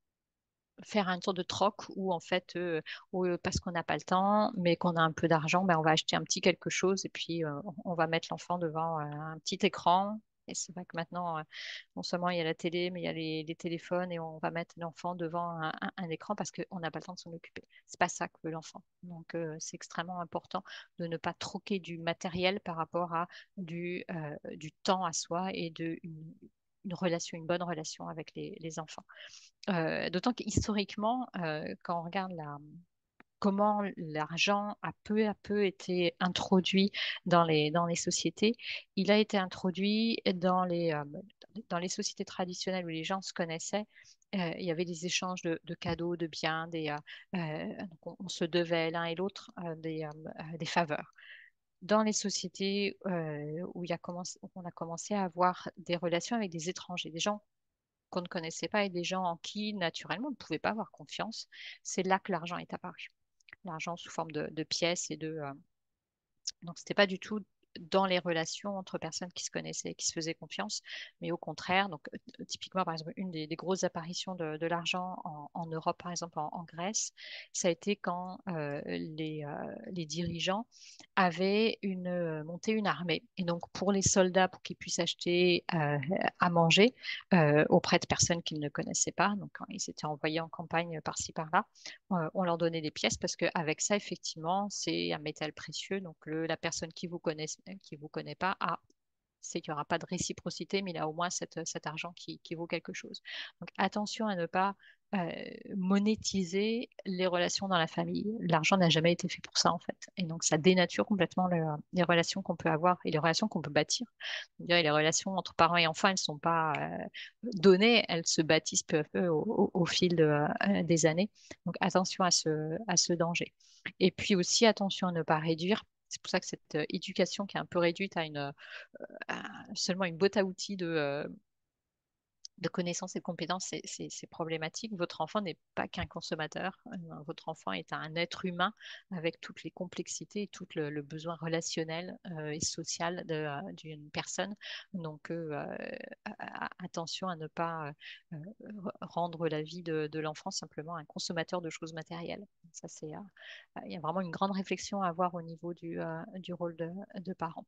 faire une sorte de troc où en fait, euh, où, euh, parce qu'on n'a pas le temps, mais qu'on a un peu d'argent, ben, on va acheter un petit quelque chose et puis euh, on va mettre l'enfant devant euh, un petit écran. Et c'est vrai que maintenant, euh, non seulement il y a la télé, mais il y a les, les téléphones et on va mettre l'enfant devant un, un- un écran parce qu'on n'a pas le temps de s'en occuper. C'est pas ça que veut l'enfant. Donc euh, c'est extrêmement important de ne pas troquer du matériel par rapport à du, euh, du temps à soi et de une, une relation, une bonne relation avec les les enfants. Euh, d'autant qu'historiquement, euh, quand on regarde la, comment l'argent a peu à peu été introduit dans les, dans les sociétés, il a été introduit dans les, euh, dans les sociétés traditionnelles où les gens se connaissaient. Euh, il y avait des échanges de, de cadeaux, de biens, des, euh, euh, donc on, on se devait l'un et l'autre euh, des, euh, euh, des faveurs. Dans les sociétés euh, où il y a commencé, où on a commencé à avoir des relations avec des étrangers, des gens qu'on ne connaissait pas et des gens en qui, naturellement, on ne pouvait pas avoir confiance, c'est là que l'argent est apparu. L'argent sous forme de, de pièces et de, euh, donc, c'était pas du tout dans les relations entre personnes qui se connaissaient et qui se faisaient confiance, mais au contraire, donc euh, typiquement, par exemple, une des, des grosses apparitions de, de l'argent en, en Europe, par exemple en, en Grèce, ça a été quand euh, les, euh, les dirigeants avaient une, euh, monté une armée. Et donc, pour les soldats, pour qu'ils puissent acheter euh, à manger euh, auprès de personnes qu'ils ne connaissaient pas, donc quand ils étaient envoyés en campagne par-ci, par-là, euh, on leur donnait des pièces parce qu'avec ça, effectivement, c'est un métal précieux. Donc, le- la personne qui vous connaît, qui vous connaît pas, a, c'est qu'il n'y aura pas de réciprocité, mais il a au moins cette- cet argent qui, qui vaut quelque chose. Donc, attention à ne pas euh, monétiser les relations dans la famille. L'argent n'a jamais été fait pour ça, en fait. Et donc, ça dénature complètement le- les relations qu'on peut avoir et les relations qu'on peut bâtir. C'est-à-dire, les relations entre parents et enfants, elles ne sont pas euh, données, elles se bâtissent peu à peu au, au- au fil de, euh, des années. Donc, attention à ce, à ce danger. Et puis aussi, attention à ne pas réduire. C'est pour ça que cette euh, éducation qui est un peu réduite à une, à seulement une boîte à outils de, euh, de connaissances et de compétences, c'est c'est- c'est problématique. Votre enfant n'est pas qu'un consommateur. Euh, Votre enfant est un être humain avec toutes les complexités et tout le, le besoin relationnel euh, et social de, euh, d'une personne. Donc, euh, euh, a- a- attention à ne pas euh, euh, rendre la vie de, de l'enfant simplement un consommateur de choses matérielles. Ça, c'est, euh, il y a vraiment une grande réflexion à avoir au niveau du, euh, du rôle de, de parent.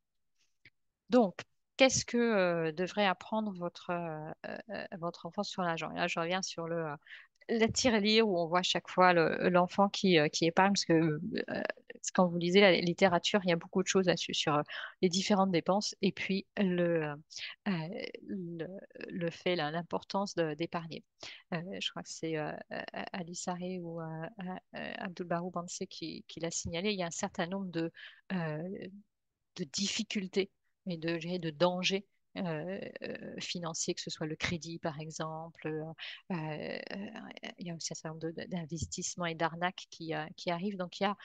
Donc, qu'est-ce que euh, devrait apprendre votre, euh, euh, votre enfant sur l'argent? Et là, je reviens sur le, euh, la tirelire où on voit chaque fois le- l'enfant qui, euh, qui épargne, parce que euh, quand vous lisez la littérature, il y a beaucoup de choses là-dessus, sur euh, les différentes dépenses et puis le, euh, euh, le, le fait, là, l'importance de- d'épargner. Euh, je crois que c'est euh, euh, Alice Haré ou euh, euh, euh, Abdul Barou Bansé qui, qui l'a signalé. Il y a un certain nombre de, euh, de difficultés et de, je dirais, de dangers euh, euh, financiers, que ce soit le crédit, par exemple. Euh, euh, il y a aussi un certain nombre de- d'investissements et d'arnaques qui, euh, qui arrivent. Donc, il y a,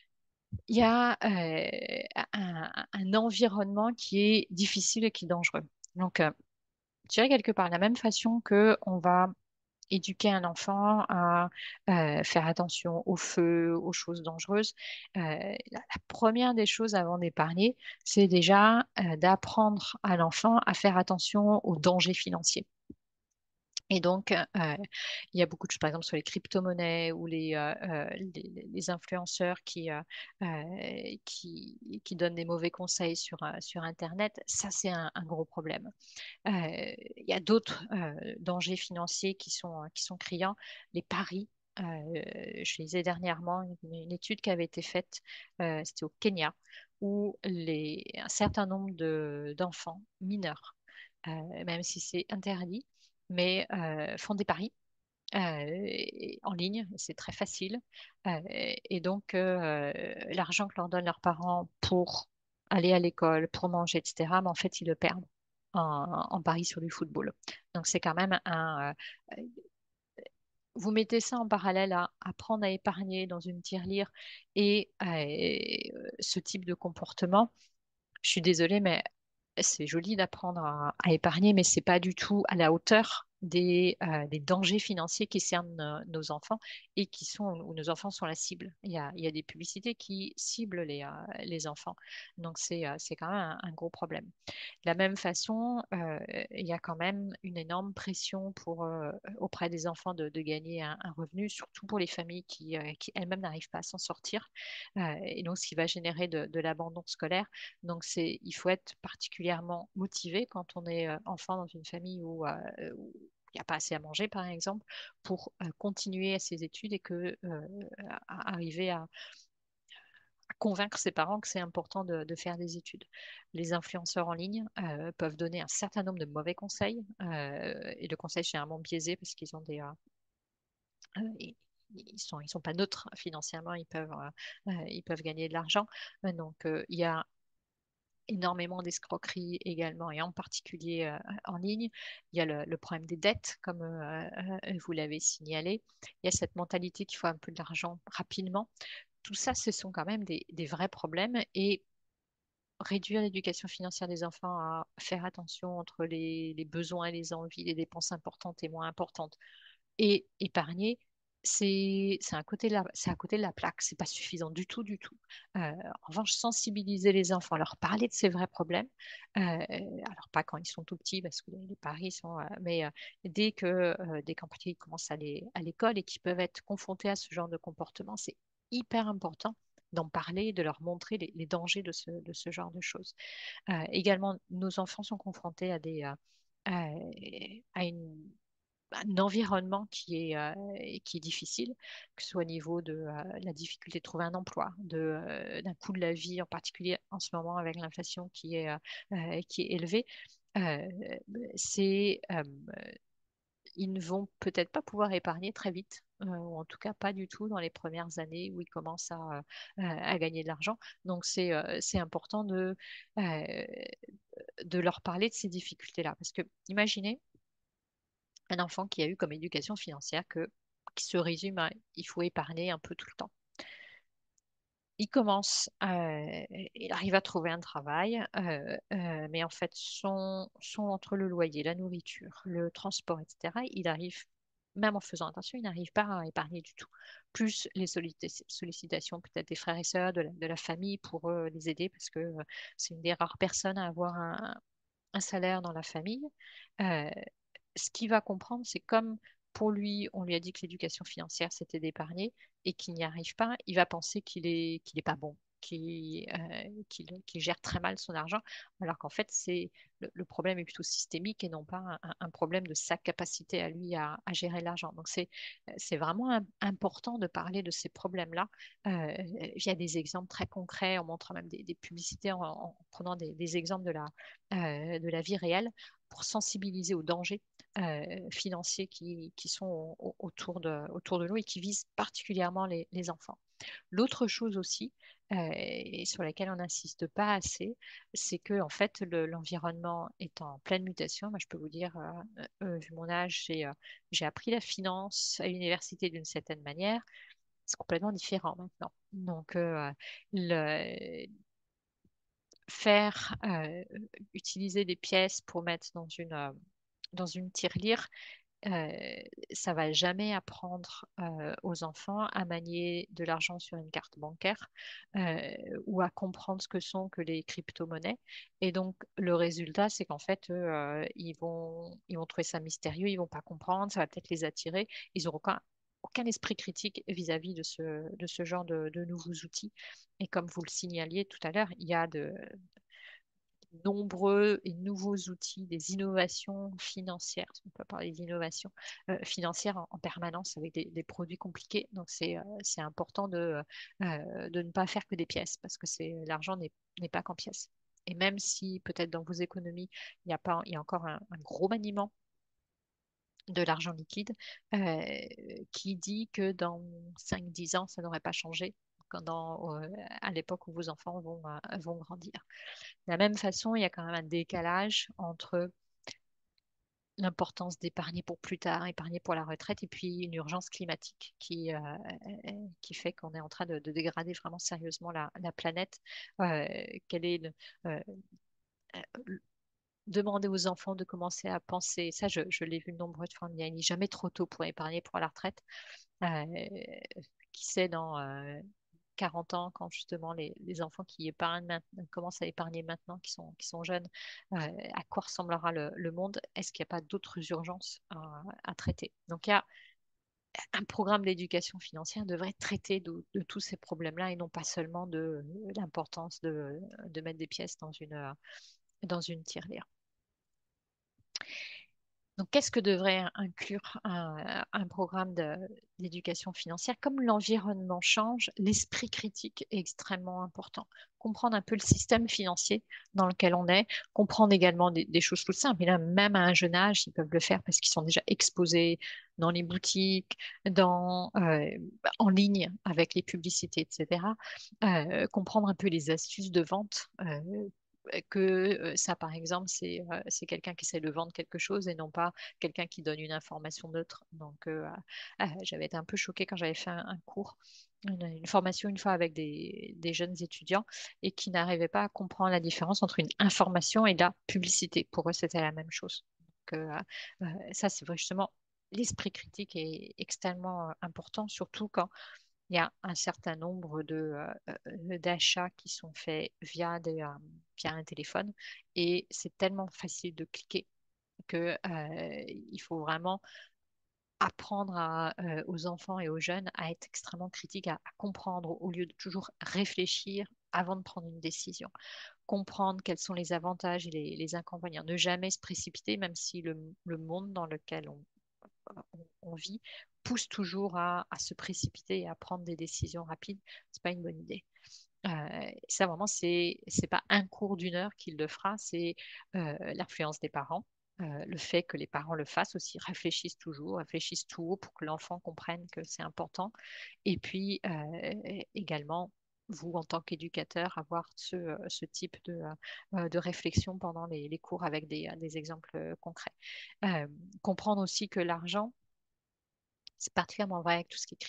il y a euh, un, un environnement qui est difficile et qui est dangereux. Donc, euh, je dirais quelque part, de la même façon que on va éduquer un enfant à euh, faire attention au feu, aux choses dangereuses. Euh, la, la première des choses avant d'épargner, c'est déjà euh, d'apprendre à l'enfant à faire attention aux dangers financiers. Et donc, euh, il y a beaucoup de choses, par exemple, sur les crypto-monnaies ou les, euh, euh, les, les influenceurs qui, euh, euh, qui, qui donnent des mauvais conseils sur, euh, sur Internet. Ça, c'est un, un gros problème. Euh, il y a d'autres euh, dangers financiers qui sont, qui sont criants. Les paris. Euh, je lisais dernièrement une, une étude qui avait été faite, euh, c'était au Kenya, où les, un certain nombre de, d'enfants mineurs, euh, même si c'est interdit, mais euh, font des paris euh, en ligne, c'est très facile. Euh, et donc, euh, l'argent que leur donnent leurs parents pour aller à l'école, pour manger, et cetera, mais en fait, ils le perdent en, en pari sur du football. Donc, c'est quand même un... euh, vous mettez ça en parallèle à apprendre à épargner dans une tirelire et euh, ce type de comportement. Je suis désolée, mais c'est joli d'apprendre à, à épargner, mais c'est pas du tout à la hauteur des, euh, des dangers financiers qui cernent euh, nos enfants et qui sont où nos enfants sont la cible. Il y a, il y a des publicités qui ciblent les, euh, les enfants. Donc c'est euh, c'est quand même un, un gros problème. De la même façon, euh, il y a quand même une énorme pression pour, euh, auprès des enfants de, de gagner un, un revenu, surtout pour les familles qui, euh, qui elles-mêmes n'arrivent pas à s'en sortir. Euh, et donc, ce qui va générer de, de l'abandon scolaire. Donc, c'est, il faut être particulièrement motivé quand on est euh, enfant dans une famille où, euh, où il n'y a pas assez à manger, par exemple, pour euh, continuer ses études et que euh, à- arriver à, à convaincre ses parents que c'est important de, de faire des études. Les influenceurs en ligne euh, peuvent donner un certain nombre de mauvais conseils euh, et de conseils généralement biaisés parce qu'ils ont des, euh, euh, ils ils sont, ils sont pas neutres financièrement, ils peuvent, euh, euh, ils peuvent gagner de l'argent. Euh, Donc, euh, il y a énormément d'escroqueries également, et en particulier euh, en ligne. Il y a le, le problème des dettes, comme euh, euh, vous l'avez signalé. Il y a cette mentalité qu'il faut un peu d'argent rapidement. Tout ça, ce sont quand même des, des vrais problèmes et réduire l'éducation financière des enfants à faire attention entre les, les besoins et les envies, les dépenses importantes et moins importantes et épargner, c'est c'est un côté de la, c'est à côté de la plaque. C'est pas suffisant du tout, du tout. Euh, en revanche, sensibiliser les enfants, leur parler de ces vrais problèmes, euh, alors pas quand ils sont tout petits, parce que les, les paris sont, euh, mais euh, dès que, euh, dès qu'en particulier ils commencent à aller à l'école et qu'ils peuvent être confrontés à ce genre de comportement, c'est hyper important d'en parler, de leur montrer les, les dangers de ce, de ce genre de choses. Euh, également, nos enfants sont confrontés à des, euh, à, à une un environnement qui est, euh, qui est difficile, que ce soit au niveau de euh, la difficulté de trouver un emploi, de, euh, d'un coût de la vie, en particulier en ce moment avec l'inflation qui est, euh, euh, qui est élevée. Euh, c'est, euh, Ils ne vont peut-être pas pouvoir épargner très vite, euh, ou en tout cas pas du tout dans les premières années où ils commencent à, euh, à gagner de l'argent. Donc c'est euh, c'est important de, euh, de leur parler de ces difficultés-là. Parce que imaginez, un enfant qui a eu comme éducation financière que, qui se résume à il faut épargner un peu tout le temps. il commence, euh, il arrive à trouver un travail, euh, euh, mais en fait, son, son, entre le loyer, la nourriture, le transport, et cetera, il arrive, même en faisant attention, il n'arrive pas à épargner du tout. Plus les sollicita- sollicitations peut-être des frères et sœurs, de la, de la famille pour euh, les aider, parce que euh, c'est une des rares personnes à avoir un, un salaire dans la famille. Euh, Ce qu'il va comprendre, c'est comme pour lui, on lui a dit que l'éducation financière, c'était d'épargner et qu'il n'y arrive pas, il va penser qu'il est, qu'il est pas bon, qu'il euh, qu'il, qu'il gère très mal son argent, alors qu'en fait, c'est le, le problème est plutôt systémique et non pas un, un problème de sa capacité à lui à, à gérer l'argent. Donc, c'est, c'est vraiment im- important de parler de ces problèmes-là euh, via des exemples très concrets, en montrant même des, des publicités, en, en prenant des, des exemples de la, euh, de la vie réelle pour sensibiliser aux dangers euh, financiers qui, qui sont au- autour de, autour de nous et qui visent particulièrement les, les enfants. L'autre chose aussi, euh, et sur laquelle on n'insiste pas assez, c'est que en fait le- l'environnement est en pleine mutation. Moi, je peux vous dire, euh, euh, vu mon âge, j'ai euh, j'ai appris la finance à l'université d'une certaine manière. C'est complètement différent maintenant. Donc, euh, le, faire euh, utiliser des pièces pour mettre dans une, euh, dans une tirelire, euh, ça va jamais apprendre euh, aux enfants à manier de l'argent sur une carte bancaire euh, ou à comprendre ce que sont que les crypto-monnaies. Et donc, le résultat, c'est qu'en fait, eux, euh, ils vont, ils vont trouver ça mystérieux, ils vont pas comprendre, ça va peut-être les attirer. Ils n'auront aucun, aucun esprit critique vis-à-vis de ce, de ce genre de, de nouveaux outils. Et comme vous le signaliez tout à l'heure, il y a de, nombreux et nouveaux outils, des innovations financières, si on peut parler d'innovations euh, financières en, en permanence avec des, des produits compliqués. Donc c'est euh, c'est important de, euh, de ne pas faire que des pièces parce que c'est l'argent n'est n'est pas qu'en pièces. Et même si peut-être dans vos économies, il y a pas, il y a encore un, un gros maniement de l'argent liquide, euh, qui dit que dans cinq dix ans, ça n'aurait pas changé quand dans, euh, à l'époque où vos enfants vont, euh, vont grandir. De la même façon, il y a quand même un décalage entre l'importance d'épargner pour plus tard, épargner pour la retraite, et puis une urgence climatique qui, euh, qui fait qu'on est en train de, de dégrader vraiment sérieusement la, la planète. Euh, quel est le- euh, Demander aux enfants de commencer à penser, ça je, je l'ai vu de nombreuses fois, il n'est jamais trop tôt pour épargner pour la retraite. Euh, qui sait dans euh, quarante ans, quand justement les, les enfants qui épargnent maintenant, commencent à épargner maintenant, qui sont, qui sont jeunes, euh, à quoi ressemblera le, le monde? Est-ce qu'il n'y a pas d'autres urgences à, à traiter? Donc il y a un programme d'éducation financière devrait traiter de, de tous ces problèmes-là et non pas seulement de euh, l'importance de, de mettre des pièces dans une, euh, dans une tirelire. Donc, qu'est-ce que devrait inclure un, un programme de- d'éducation financière? Comme l'environnement change, l'esprit critique est extrêmement important. Comprendre un peu le système financier dans lequel on est, comprendre également des, des choses toutes simples. Et là, même à un jeune âge, ils peuvent le faire parce qu'ils sont déjà exposés dans les boutiques, dans, euh, en ligne avec les publicités, et cetera. Euh, comprendre un peu les astuces de vente. Euh, que euh, ça, par exemple, c'est euh, c'est quelqu'un qui essaie de vendre quelque chose et non pas quelqu'un qui donne une information neutre. Donc, euh, ah, j'avais été un peu choquée quand j'avais fait un, un cours, une, une formation une fois avec des, des jeunes étudiants et qui n'arrivaient pas à comprendre la différence entre une information et la publicité. Pour eux, c'était la même chose. Donc, euh, euh, ça, c'est vrai, justement, l'esprit critique est extrêmement euh, important, surtout quand il y a un certain nombre de, euh, euh, d'achats qui sont faits via, des, euh, via un téléphone et c'est tellement facile de cliquer que, euh, il faut vraiment apprendre à, euh, aux enfants et aux jeunes à être extrêmement critiques, à, à comprendre au lieu de toujours réfléchir avant de prendre une décision. Comprendre quels sont les avantages et les, les inconvénients. Ne jamais se précipiter, même si le, le monde dans lequel on, on, on vit pousse toujours à, à se précipiter et à prendre des décisions rapides. C'est pas une bonne idée. Euh, ça vraiment, c'est c'est pas un cours d'une heure qui le fera, c'est euh, l'influence des parents, euh, le fait que les parents le fassent aussi, réfléchissent toujours, réfléchissent tout haut pour que l'enfant comprenne que c'est important. Et puis euh, également, vous, en tant qu'éducateur, avoir ce, ce type de, euh, de réflexion pendant les, les cours avec des, des exemples concrets. Euh, comprendre aussi que l'argent C'est particulièrement vrai avec tout ce qui est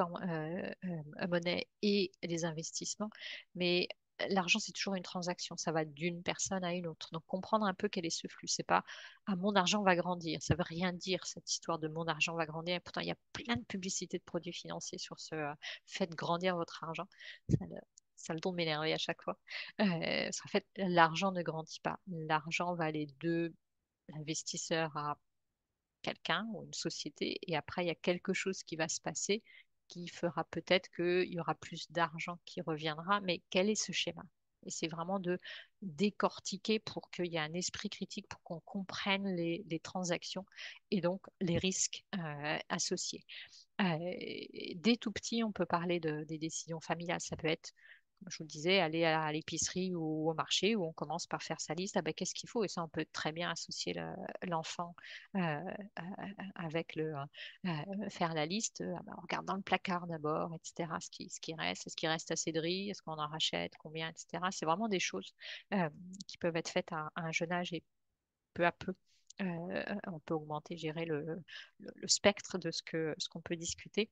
crypto-monnaie et les investissements. Mais l'argent, c'est toujours une transaction. Ça va d'une personne à une autre. Donc, comprendre un peu quel est ce flux. C'est pas ah, mon argent va grandir. Ça veut rien dire, cette histoire de mon argent va grandir. Et pourtant, il y a plein de publicités de produits financiers sur ce euh, faites grandir votre argent. Ça, le- ça a le don de m'énerver à chaque fois. Euh, parce qu'en fait, l'argent ne grandit pas. L'argent va aller de l'investisseur à quelqu'un ou une société, et après, il y a quelque chose qui va se passer qui fera peut-être qu'il y aura plus d'argent qui reviendra, mais quel est ce schéma? Et c'est vraiment de décortiquer pour qu'il y ait un esprit critique, pour qu'on comprenne les, les transactions et donc les risques euh, associés. Euh, dès tout petit, on peut parler de- des décisions familiales. Ça peut être, comme je vous le disais, aller à, à l'épicerie ou au marché où on commence par faire sa liste. Ah ben, qu'est-ce qu'il faut? Et ça, on peut très bien associer le- l'enfant euh, euh, avec le euh, faire la liste. Ah ben, on regarde dans le placard d'abord, et cetera. Ce qui, ce qui reste, est-ce qu'il reste assez de riz? Est-ce qu'on en rachète? Combien, et cetera. C'est vraiment des choses euh, qui peuvent être faites à, à un jeune âge et peu à peu. euh, on peut augmenter, gérer le, le, le spectre de ce que, ce qu'on peut discuter.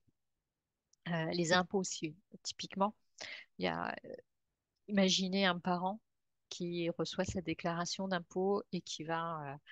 Euh, les impôts aussi, typiquement. Il y a, imaginez un parent qui reçoit sa déclaration d'impôt et qui va euh,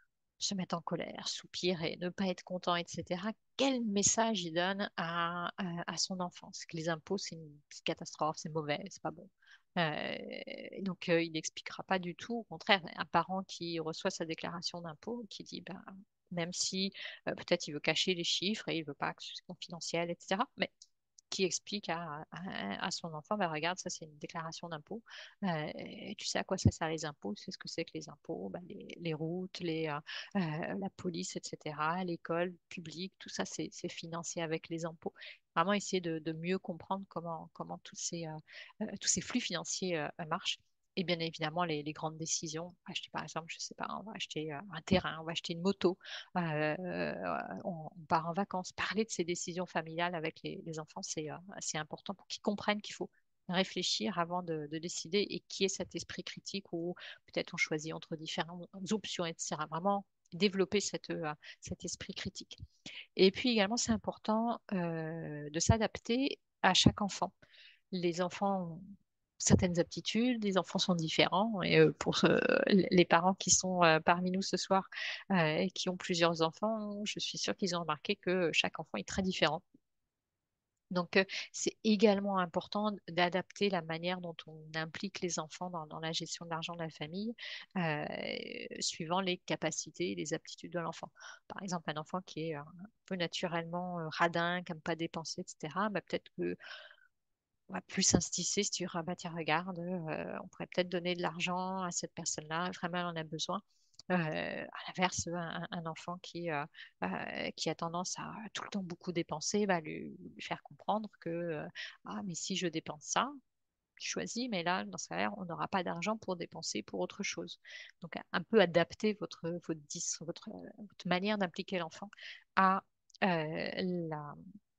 se mettre en colère, soupirer, ne pas être content, et cetera. Quel message il donne à, à, à son enfant? Parce que les impôts, c'est une, c'est une catastrophe, c'est mauvais, c'est pas bon. Euh, donc, euh, il n'expliquera pas du tout. Au contraire, un parent qui reçoit sa déclaration d'impôt, qui dit, ben, même si euh, peut-être il veut cacher les chiffres et il veut pas que ce soit confidentiel, et cetera. Mais qui explique à, à- à son enfant, bah, regarde, ça c'est une déclaration d'impôt. Euh, et tu sais à quoi ça sert les impôts? Tu sais ce que c'est que les impôts? Bah, les, les routes, les, euh, euh, la police, et cetera, l'école publique, tout ça c'est c'est financé avec les impôts. Vraiment essayer de, de mieux comprendre comment, comment tous ces, euh, euh, tous ces flux financiers euh, marchent. Et bien évidemment, les, les grandes décisions, acheter par exemple, je sais pas, on va acheter euh, un terrain, on va acheter une moto, euh, euh, on, on part en vacances. Parler de ces décisions familiales avec les, les enfants, c'est euh, c'est important pour qu'ils comprennent qu'il faut réfléchir avant de, de décider et qui est cet esprit critique où peut-être on choisit entre différentes options, et cetera. Vraiment développer cette, euh, cet esprit critique. Et puis également, c'est important euh, de s'adapter à chaque enfant. Les enfants ont certaines aptitudes, les enfants sont différents. Et euh, pour ce- les parents qui sont euh, parmi nous ce soir euh, et qui ont plusieurs enfants, je suis sûre qu'ils ont remarqué que chaque enfant est très différent. Donc, euh, c'est également important d'adapter la manière dont on implique les enfants dans, dans la gestion de l'argent de la famille, euh, suivant les capacités et les aptitudes de l'enfant. Par exemple, un enfant qui est euh, un peu naturellement euh, radin, qui n'aime pas dépenser, et cetera, bah, peut-être que on va plus insister si tu dis, ah bah tiens, regarde, euh, on pourrait peut-être donner de l'argent à cette personne-là, vraiment elle en a besoin. Euh, à l'inverse, un, un enfant qui, euh, euh, qui a tendance à tout le temps beaucoup dépenser, bah, lui, lui faire comprendre que euh, ah, mais si je dépense ça, je choisis, mais là, dans ce cas-là, on n'aura pas d'argent pour dépenser pour autre chose. Donc, un peu adapter votre, votre, dis- votre, votre manière d'impliquer l'enfant à euh, la,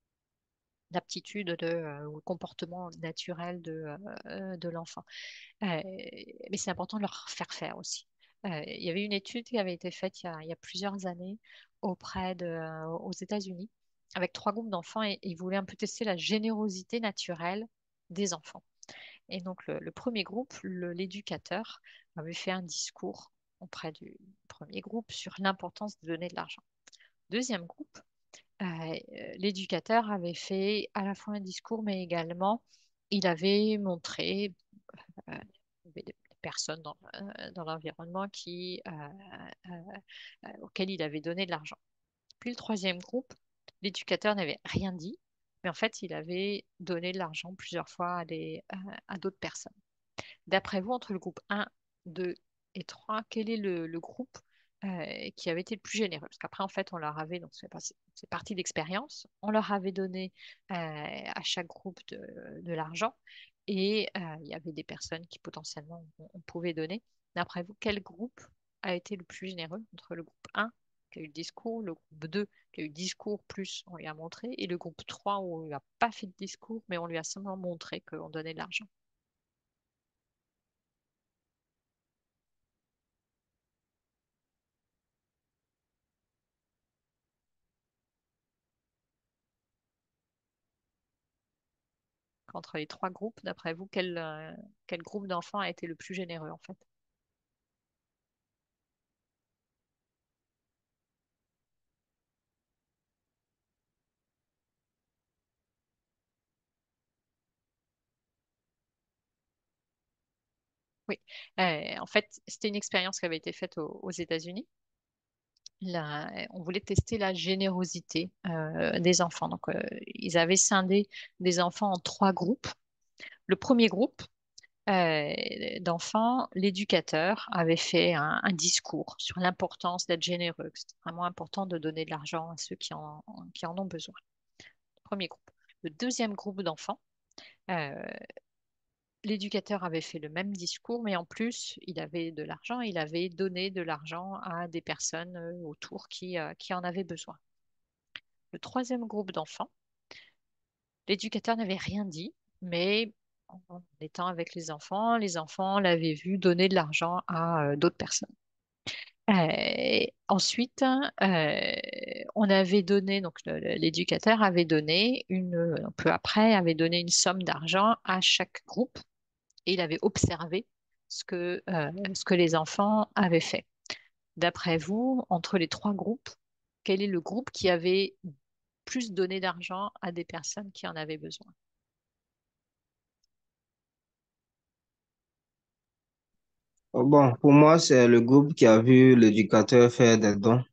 l'aptitude de, euh, ou le comportement naturel de, euh, de l'enfant. Euh, mais c'est important de leur faire faire aussi. Euh, il y avait une étude qui avait été faite il y a, il y a plusieurs années auprès de, euh, aux États-Unis avec trois groupes d'enfants et, et ils voulaient un peu tester la générosité naturelle des enfants. Et donc le, le premier groupe, le- l'éducateur, avait fait un discours auprès du premier groupe sur l'importance de donner de l'argent. Deuxième groupe, euh, l'éducateur avait fait à la fois un discours, mais également il avait montré euh, il y avait des personnes dans, euh, dans l'environnement qui, euh, euh, euh, auxquelles il avait donné de l'argent. Puis le troisième groupe, l'éducateur n'avait rien dit, mais en fait, il avait donné de l'argent plusieurs fois à, des, à, à d'autres personnes. D'après vous, entre le groupe un, deux et trois, quel est le, le groupe euh, qui avait été le plus généreux? Parce qu'après, en fait, on leur avait, donc c'est pas- c'est parti d'expérience, on leur avait donné euh, à chaque groupe de, de l'argent et euh, il y avait des personnes qui potentiellement on, on pouvait donner. D'après vous, quel groupe a été le plus généreux entre le groupe un qui a eu le discours, le groupe deux qui a eu le discours plus on lui a montré, et le groupe trois où on lui a pas fait de discours, mais on lui a simplement montré qu'on donnait de l'argent? entre les trois groupes, d'après vous, quel, euh, quel groupe d'enfants a été le plus généreux en fait? Oui, Euh, en fait, c'était une expérience qui avait été faite aux, aux États-Unis. Là, on voulait tester la générosité euh, des enfants. Donc, euh, ils avaient scindé des enfants en trois groupes. Le premier groupe euh, d'enfants, l'éducateur avait fait un, un discours sur l'importance d'être généreux, que c'était vraiment important de donner de l'argent à ceux qui en, qui en ont besoin. Premier groupe. Le deuxième groupe d'enfants, euh, l'éducateur avait fait le même discours, mais en plus, il avait de l'argent, il avait donné de l'argent à des personnes euh, autour qui, euh, qui en avaient besoin. Le troisième groupe d'enfants, l'éducateur n'avait rien dit, mais en étant avec les enfants, les enfants l'avaient vu donner de l'argent à euh, d'autres personnes. Euh, ensuite, euh, on avait donné, donc le- le- l'éducateur avait donné une, un peu après, avait donné une somme d'argent à chaque groupe et il avait observé ce que, euh, ce que les enfants avaient fait. D'après vous, entre les trois groupes, quel est le groupe qui avait plus donné d'argent à des personnes qui en avaient besoin? Bon, pour moi, c'est le groupe qui a vu l'éducateur faire des dons.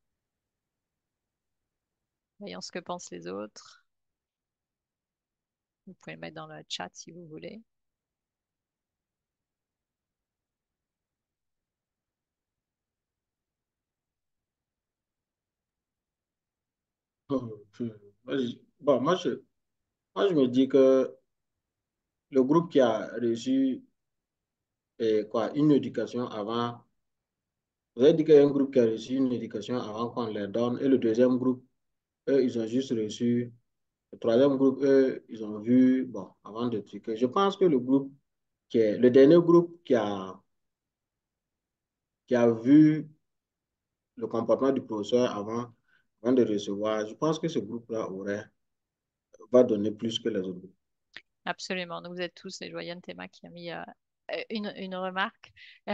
Voyons ce que pensent les autres. Vous pouvez le mettre dans le chat si vous voulez. Oh, je- moi, je- Bon, moi, je, moi, je me dis que le groupe qui a reçu eh, quoi, une éducation avant, vous avez dit qu'il y a un groupe qui a reçu une éducation avant qu'on leur donne, et le deuxième groupe, eux, ils ont juste reçu, le troisième groupe, eux, ils ont vu, bon, avant de truquer. Je pense que le groupe qui est, le dernier groupe qui a, qui a vu le comportement du professeur avant, avant de recevoir, je pense que ce groupe-là aurait, va donner plus que les autres groupes. Absolument. Donc, vous êtes tous les joyeux Théma qui a mis euh, euh, une, une remarque.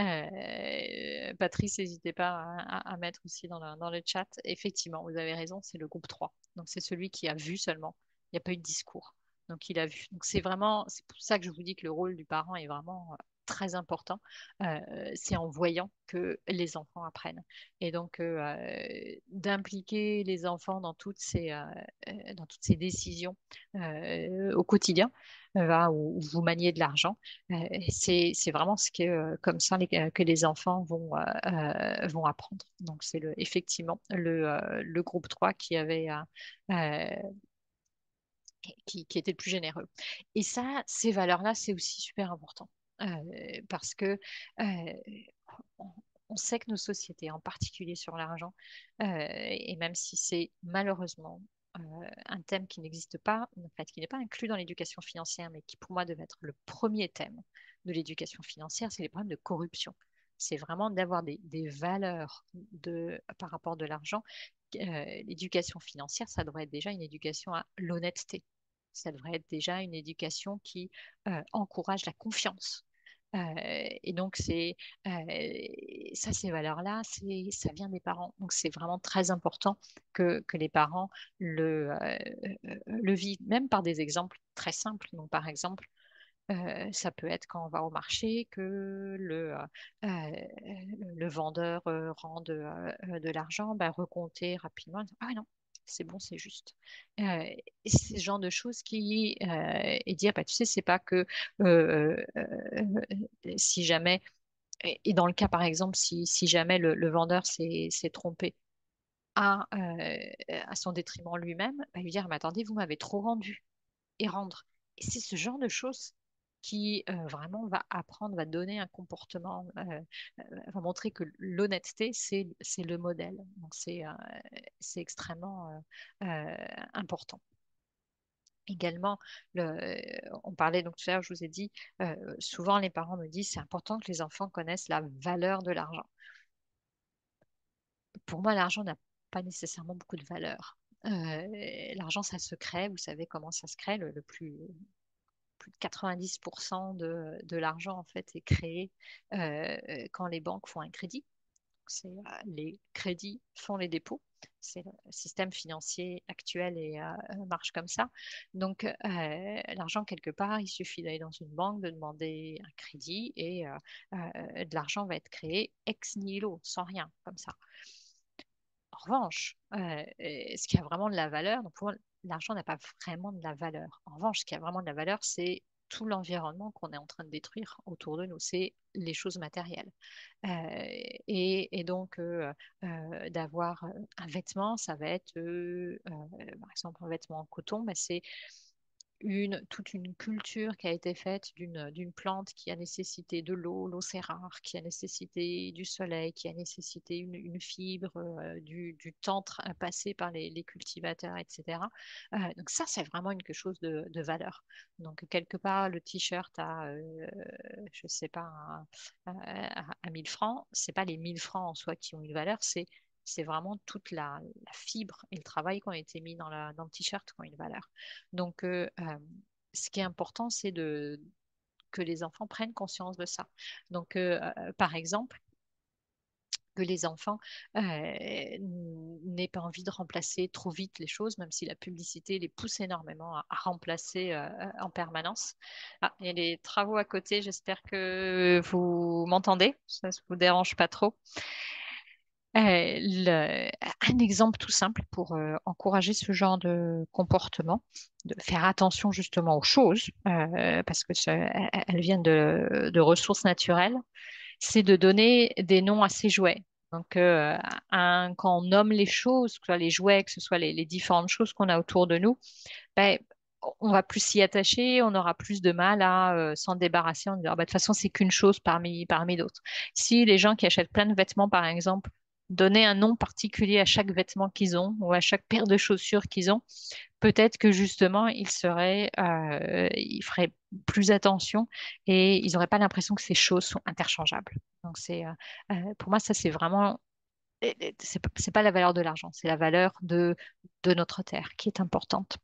Euh, Patrice, n'hésitez pas à, à- à mettre aussi dans le, dans le chat. Effectivement, vous avez raison, c'est le groupe trois. Donc, c'est celui qui a vu seulement. Il n'y a pas eu de discours. Donc, il a vu. Donc, c'est vraiment, c'est pour ça que je vous dis que le rôle du parent est vraiment euh, très important. Euh, c'est en voyant que les enfants apprennent. Et donc, euh, euh, d'impliquer les enfants dans toutes ces, euh, euh, dans toutes ces décisions euh, au quotidien euh, va, où, où vous maniez de l'argent. Euh, c'est, c'est vraiment ce que, euh, comme ça les- que les enfants vont, euh, euh, vont apprendre. Donc, c'est le, effectivement le, euh, le groupe trois qui avait, euh, euh, qui, qui était le plus généreux. Et ça, ces valeurs-là, c'est aussi super important. Euh, parce que euh, on, on sait que nos sociétés, en particulier sur l'argent, euh, et même si c'est malheureusement euh, un thème qui n'existe pas, en fait, qui n'est pas inclus dans l'éducation financière, mais qui pour moi devait être le premier thème de l'éducation financière, c'est les problèmes de corruption. C'est vraiment d'avoir des, des valeurs de, par rapport de l'argent. Euh, l'éducation financière, ça devrait être déjà une éducation à l'honnêteté. Ça devrait être déjà une éducation qui euh, encourage la confiance. Euh, et donc, c'est euh, ça, ces valeurs-là, c'est, ça vient des parents. Donc, c'est vraiment très important que, que les parents le, euh, euh, le vivent, même par des exemples très simples. Donc, par exemple, euh, ça peut être quand on va au marché que le, euh, euh, le vendeur euh, rend de, euh, de l'argent, ben, recompter rapidement. Ah non, c'est bon, c'est juste. Euh, et c'est ce genre de choses qui euh, et dire, bah, tu sais, c'est pas que euh, euh, euh, si jamais et et dans le cas par exemple, si, si jamais le, le vendeur s'est s'est trompé à, euh, à son détriment lui-même, bah, lui dire, mais attendez, vous m'avez trop rendu et rendre. Et c'est ce genre de choses qui euh, vraiment va apprendre, va donner un comportement, euh, euh, va montrer que l'honnêteté, c'est, c'est le modèle. Donc c'est euh, c'est extrêmement euh, euh, important. Également, le, on parlait donc tout à l'heure, je vous ai dit, euh, souvent les parents me disent c'est important que les enfants connaissent la valeur de l'argent. Pour moi, l'argent n'a pas nécessairement beaucoup de valeur. Euh, l'argent, ça se crée, vous savez comment ça se crée, le, le plus plus de quatre-vingt-dix pour cent de, de l'argent en fait est créé euh, quand les banques font un crédit. C'est, euh, les crédits font les dépôts. C'est le système financier actuel et euh, marche comme ça. Donc, euh, l'argent, quelque part, il suffit d'aller dans une banque, de demander un crédit et euh, euh, de l'argent va être créé ex nihilo, sans rien, comme ça. En revanche, euh, ce qui a vraiment de la valeur, donc pour moi, l'argent n'a pas vraiment de la valeur. En revanche, ce qui a vraiment de la valeur, c'est tout l'environnement qu'on est en train de détruire autour de nous, c'est les choses matérielles. Euh, et, et donc, euh, euh, d'avoir euh, un vêtement, ça va être, euh, euh, par exemple, un vêtement en coton, bah, c'est une, toute une culture qui a été faite d'une d'une plante qui a nécessité de l'eau, l'eau c'est rare, qui a nécessité du soleil, qui a nécessité une, une fibre, euh, du, du temps tra- passé par les, les cultivateurs, et cetera. Euh, donc ça, c'est vraiment une, quelque chose de, de valeur. Donc quelque part, le t-shirt à, euh, je sais pas, à, à, à mille francs, c'est pas les mille francs en soi qui ont une valeur, c'est c'est vraiment toute la, la fibre et le travail qui ont été mis dans, la, dans le t-shirt qui ont une valeur. Donc, euh, euh, ce qui est important, c'est de, que les enfants prennent conscience de ça. Donc, euh, euh, par exemple, que les enfants euh, n'aient pas envie de remplacer trop vite les choses, même si la publicité les pousse énormément à, à remplacer euh, en permanence. Ah, il y a des travaux à côté, j'espère que vous m'entendez, ça ne vous dérange pas trop. Euh, le- un exemple tout simple pour euh, encourager ce genre de comportement, de faire attention justement aux choses, euh, parce que ça- elles elles viennent de, de ressources naturelles, c'est de donner des noms à ces jouets. Donc, euh, un- quand on nomme les choses, que ce soit les jouets, que ce soit les, les différentes choses qu'on a autour de nous, ben, on va plus s'y attacher, on aura plus de mal à euh, s'en débarrasser en disant, ah, bah, de toute façon, c'est qu'une chose parmi, parmi d'autres. Si les gens qui achètent plein de vêtements, par exemple, donnaient un nom particulier à chaque vêtement qu'ils ont ou à chaque paire de chaussures qu'ils ont, peut-être que justement, ils seraient, euh, ils feraient plus attention et ils n'auraient pas l'impression que ces choses sont interchangeables. Donc, c'est, euh, euh, pour moi, ça, c'est vraiment, c'est pas c'est pas la valeur de l'argent, c'est la valeur de, de notre terre qui est importante.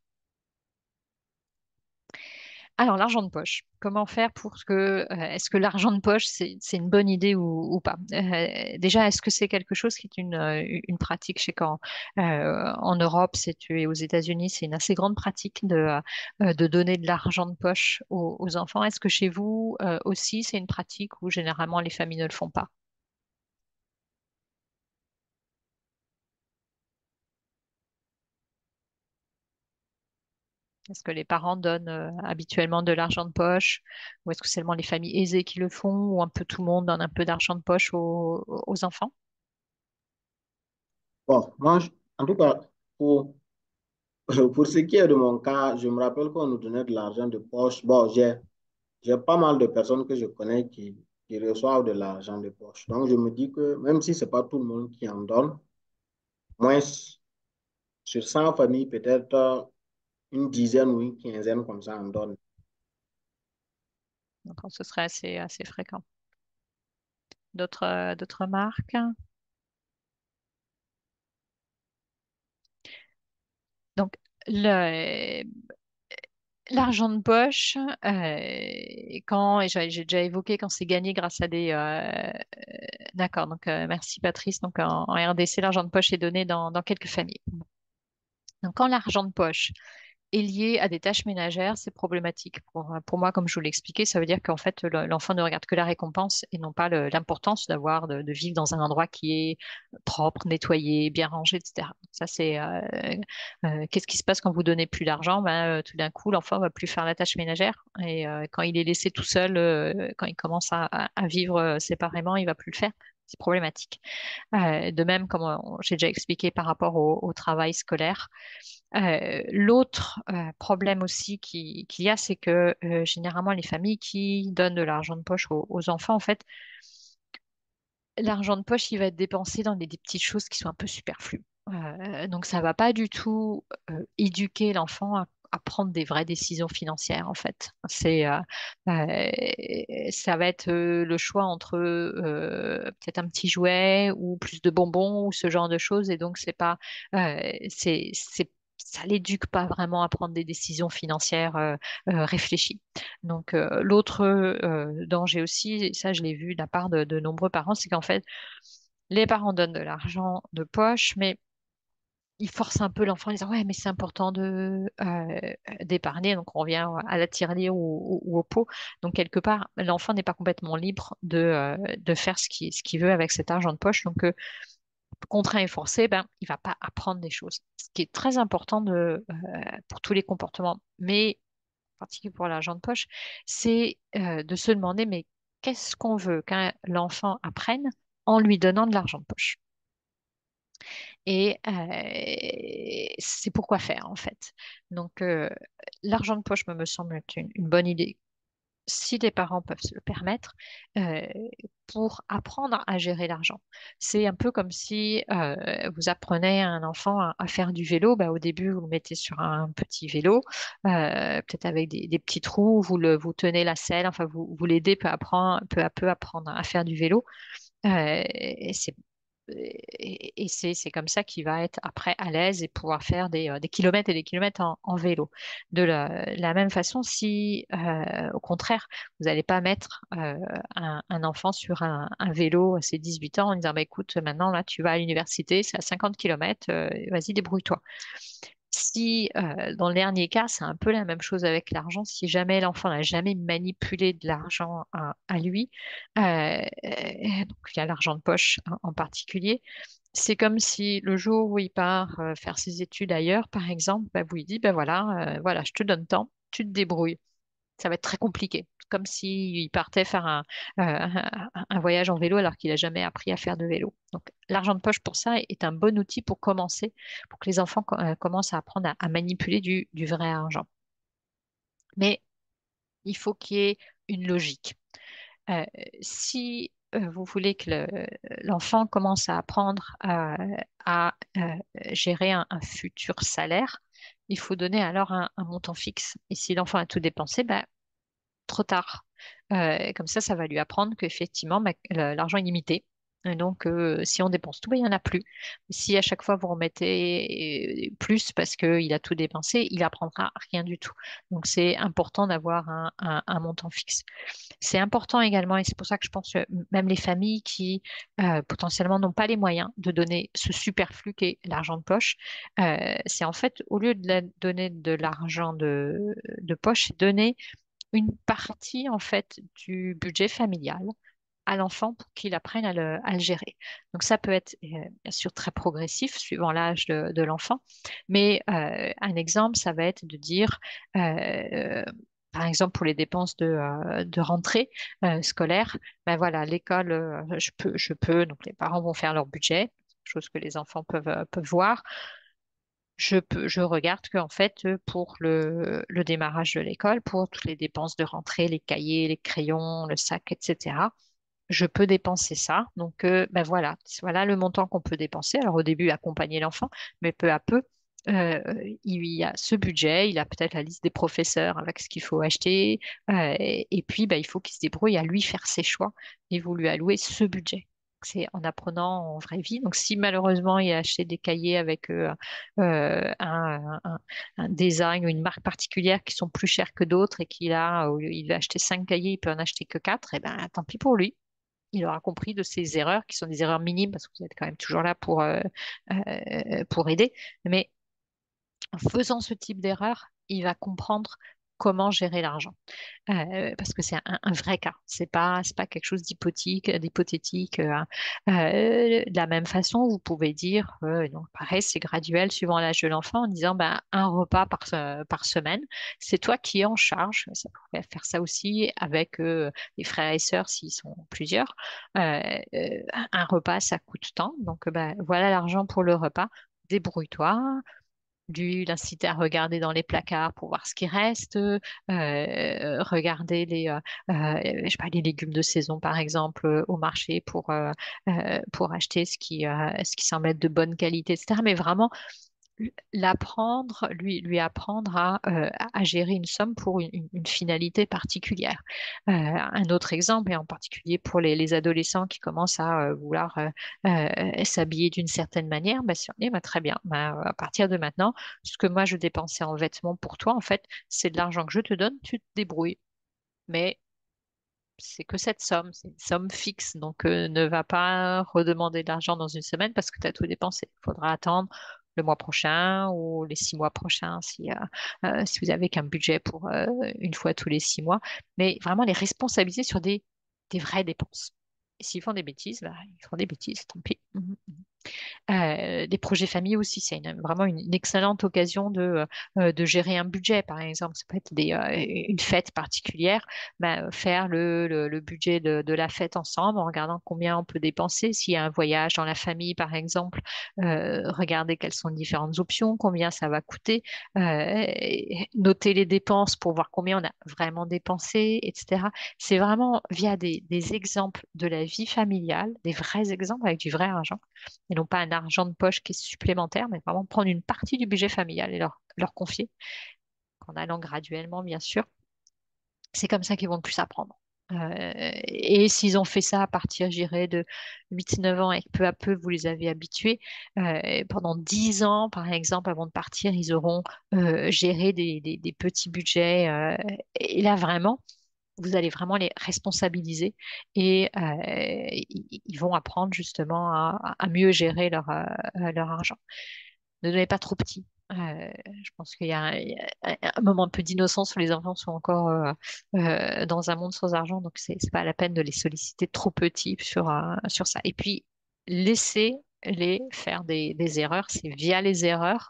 Alors, l'argent de poche, comment faire pour que, euh, est-ce que l'argent de poche, c'est, c'est une bonne idée ou, ou pas? Euh, déjà, est-ce que c'est quelque chose qui est une, euh, une pratique chez quand euh, en Europe c'est, et aux États-Unis, c'est une assez grande pratique de, euh, de donner de l'argent de poche aux, aux enfants. Est-ce que chez vous euh, aussi, c'est une pratique où généralement les familles ne le font pas? Est-ce que les parents donnent euh, habituellement de l'argent de poche? Ou est-ce que c'est seulement les familles aisées qui le font? Ou un peu tout le monde donne un peu d'argent de poche aux, aux enfants? Bon, moi, je- en tout cas, pour, pour ce qui est de mon cas, je me rappelle qu'on nous donnait de l'argent de poche. Bon, j'ai, j'ai pas mal de personnes que je connais qui, qui reçoivent de l'argent de poche. Donc, je me dis que même si c'est pas tout le monde qui en donne, moins sur cent familles, peut-être euh, une dizaine ou une quinzaine comme ça en donnent. Donc, ce serait assez, assez fréquent. D'autres euh, d'autres marques? Donc, le, l'argent de poche, euh, quand, et j'ai j'ai déjà évoqué quand c'est gagné grâce à des... euh, d'accord, donc euh, merci Patrice. Donc, en, en R D C, l'argent de poche est donné dans, dans quelques familles. Donc, quand l'argent de poche est lié à des tâches ménagères, c'est problématique. Pour, pour moi, comme je vous l'ai expliqué, ça veut dire qu'en fait, le- l'enfant ne regarde que la récompense et non pas le- l'importance d'avoir, de, de vivre dans un endroit qui est propre, nettoyé, bien rangé, et cetera. Ça, c'est euh, euh, qu'est-ce qui se passe quand vous donnez plus d'argent? Ben, euh, tout d'un coup, l'enfant va plus faire la tâche ménagère et euh, quand il est laissé tout seul, euh, quand il commence à, à- à vivre euh, séparément, il va plus le faire. C'est problématique. Euh, de même, comme euh, j'ai déjà expliqué par rapport au, au travail scolaire, euh, l'autre euh, problème aussi qui- qu'il y a, c'est que euh, généralement les familles qui donnent de l'argent de poche aux, aux enfants, en fait, l'argent de poche, il va être dépensé dans des, des petites choses qui sont un peu superflues. Euh, donc ça va pas du tout euh, éduquer l'enfant à, à prendre des vraies décisions financières, en fait. C'est, euh, euh, ça va être euh, le choix entre euh, peut-être un petit jouet ou plus de bonbons ou ce genre de choses. Et donc c'est pas, euh, c'est, c'est ça l'éduque pas vraiment à prendre des décisions financières euh, euh, réfléchies. Donc, euh, l'autre euh, danger aussi, et ça je l'ai vu de la part de, de nombreux parents, c'est qu'en fait, les parents donnent de l'argent de poche, mais ils forcent un peu l'enfant en disant ouais, mais c'est important de euh, d'épargner. Donc, on revient à la tirelire ou, ou- ou au pot. Donc, quelque part, l'enfant n'est pas complètement libre de, euh, de faire ce qu'il ce qu'il veut avec cet argent de poche. Donc, euh, contraint et forcé, ben, il va pas apprendre des choses. Ce qui est très important de, euh, pour tous les comportements, mais en particulier pour l'argent de poche, c'est euh, de se demander, mais qu'est-ce qu'on veut qu'un l'enfant apprenne en lui donnant de l'argent de poche? Et euh, c'est pourquoi faire, en fait. Donc, euh, l'argent de poche me, me semble être une, une bonne idée si les parents peuvent se le permettre, euh, pour apprendre à gérer l'argent. C'est un peu comme si euh, vous apprenez à un enfant à, à faire du vélo. Bah, au début, vous le mettez sur un petit vélo, euh, peut-être avec des, des petits trous, vous, le, vous tenez la selle, enfin, vous, vous l'aidez peu à, prendre- peu à peu à apprendre à faire du vélo. Euh, et c'est et et c'est c'est comme ça qu'il va être après à l'aise et pouvoir faire des, euh, des kilomètres et des kilomètres en, en vélo. De la, la même façon, si euh, au contraire, vous n'allez pas mettre euh, un, un enfant sur un, un vélo à ses dix-huit ans en disant, bah, écoute, maintenant là, tu vas à l'université, c'est à cinquante kilomètres, euh, vas-y, débrouille-toi. Si euh, dans le dernier cas, c'est un peu la même chose avec l'argent, si jamais l'enfant n'a jamais manipulé de l'argent à, à lui, euh, euh, donc il y a l'argent de poche en, en particulier, c'est comme si le jour où il part euh, faire ses études ailleurs, par exemple, bah, vous lui dites, ben voilà, euh, voilà, je te donne temps, tu te débrouilles. Ça va être très compliqué. Comme s'il partait faire un, euh, un- un voyage en vélo alors qu'il n'a jamais appris à faire de vélo. Donc, l'argent de poche pour ça est un bon outil pour commencer, pour que les enfants co- euh, commencent à apprendre à, à manipuler du, du vrai argent. Mais il faut qu'il y ait une logique. Euh, si euh, vous voulez que le- l'enfant commence à apprendre à, à, euh, gérer un, un futur salaire, il faut donner alors un, un montant fixe. Et si l'enfant a tout dépensé, ben, trop tard. Euh, comme ça, ça va lui apprendre qu'effectivement, bah, le- l'argent est limité. Et donc, euh, si on dépense tout, bah, il n'y en a plus. Si à chaque fois vous remettez euh, plus parce qu'il a tout dépensé, il apprendra rien du tout. Donc, c'est important d'avoir un, un- un montant fixe. C'est important également, et c'est pour ça que je pense que même les familles qui euh, potentiellement n'ont pas les moyens de donner ce superflu qu'est l'argent de poche, euh, c'est en fait, au lieu de la- donner de l'argent de, de poche, c'est donner une partie en fait du budget familial à l'enfant pour qu'il apprenne à le, à le gérer. Donc ça peut être euh, bien sûr très progressif suivant l'âge de, de l'enfant, mais euh, un exemple, ça va être de dire, euh, par exemple pour les dépenses de, euh, de rentrée euh, scolaire, ben voilà, l'école, euh, je peux, je peux, donc les parents vont faire leur budget, chose que les enfants peuvent, euh, peuvent voir. Je peux, je regarde qu'en fait, euh, pour le, le démarrage de l'école, pour toutes les dépenses de rentrée, les cahiers, les crayons, le sac, et cetera, je peux dépenser ça. Donc, euh, ben voilà, voilà le montant qu'on peut dépenser. Alors, au début, accompagner l'enfant, mais peu à peu, euh, il y a ce budget, il a peut-être la liste des professeurs avec ce qu'il faut acheter, euh, et, et puis, ben, il faut qu'il se débrouille à lui faire ses choix et vous lui allouer ce budget. C'est en apprenant en vraie vie. Donc, si malheureusement il a acheté des cahiers avec euh, euh, un, un- un design ou une marque particulière qui sont plus chers que d'autres et qu'il a, au lieu- il va acheter cinq cahiers, il peut en acheter que quatre, et ben tant pis pour lui. Il aura compris de ses erreurs, qui sont des erreurs minimes, parce que vous êtes quand même toujours là pour, euh, euh, pour aider. Mais en faisant ce type d'erreur, il va comprendre comment gérer l'argent. Euh, parce que c'est un, un vrai cas. C'est pas, c'est pas quelque chose d'hypothétique, d'hypothétique. euh, euh, de la même façon, vous pouvez dire, euh, donc pareil, c'est graduel suivant l'âge de l'enfant, en disant, ben, un repas par, se- par semaine, c'est toi qui es en charge. Ça pourrait faire ça aussi avec euh, les frères et sœurs s'ils sont plusieurs. Euh, euh, un repas, ça coûte tant. Donc, ben, voilà l'argent pour le repas. Débrouille-toi, lui l'inciter à regarder dans les placards pour voir ce qui reste, euh, regarder les, euh, euh, je sais pas, les légumes de saison par exemple euh, au marché pour, euh, euh, pour acheter ce qui, euh, ce qui semble être de bonne qualité, et cetera. Mais vraiment l'apprendre, lui, lui apprendre à, euh, à gérer une somme pour une, une- une finalité particulière. Euh, un autre exemple, et en particulier pour les, les adolescents qui commencent à euh, vouloir euh, euh, s'habiller d'une certaine manière, bah, si on est, bah, très bien. Bah, à partir de maintenant, ce que moi je dépensais en vêtements pour toi, en fait, c'est de l'argent que je te donne, tu te débrouilles. Mais c'est que cette somme, c'est une somme fixe. Donc, euh, ne va pas redemander de l'argent dans une semaine parce que tu as tout dépensé. Il faudra attendre le mois prochain ou les six mois prochains si, euh, euh, si vous avez qu'un budget pour euh, une fois tous les six mois. Mais vraiment les responsabiliser sur des, des vraies dépenses. Et s'ils font des bêtises, bah, ils font des bêtises, tant pis. Mhm. Euh, des projets famille aussi, c'est une- vraiment une, une excellente occasion de, euh, de gérer un budget, par exemple. Ça peut être des, euh, une fête particulière, ben, faire le, le, le budget de, de la fête ensemble en regardant combien on peut dépenser. S'il y a un voyage dans la famille, par exemple, euh, regarder quelles sont les différentes options, combien ça va coûter, euh, et noter les dépenses pour voir combien on a vraiment dépensé, et cetera. C'est vraiment via des, des exemples de la vie familiale, des vrais exemples avec du vrai argent et non pas un argent de poche qui est supplémentaire, mais vraiment prendre une partie du budget familial et leur, leur confier, en allant graduellement, bien sûr. C'est comme ça qu'ils vont le plus apprendre. Euh, et s'ils ont fait ça à partir, j'irais, de huit neuf ans et que peu à peu vous les avez habitués, euh, pendant dix ans, par exemple, avant de partir, ils auront euh, géré des, des- des petits budgets. Euh, et là, vraiment, vous allez vraiment les responsabiliser et euh, ils ils vont apprendre justement à, à mieux gérer leur, euh, leur argent. Ne donnez pas trop petit. Euh, je pense qu'il y a un, il y a un moment un peu d'innocence où les enfants sont encore euh, euh, dans un monde sans argent, donc c'est c'est pas la peine de les solliciter trop petits sur, euh, sur ça. Et puis, laissez-les faire des, des erreurs. C'est via les erreurs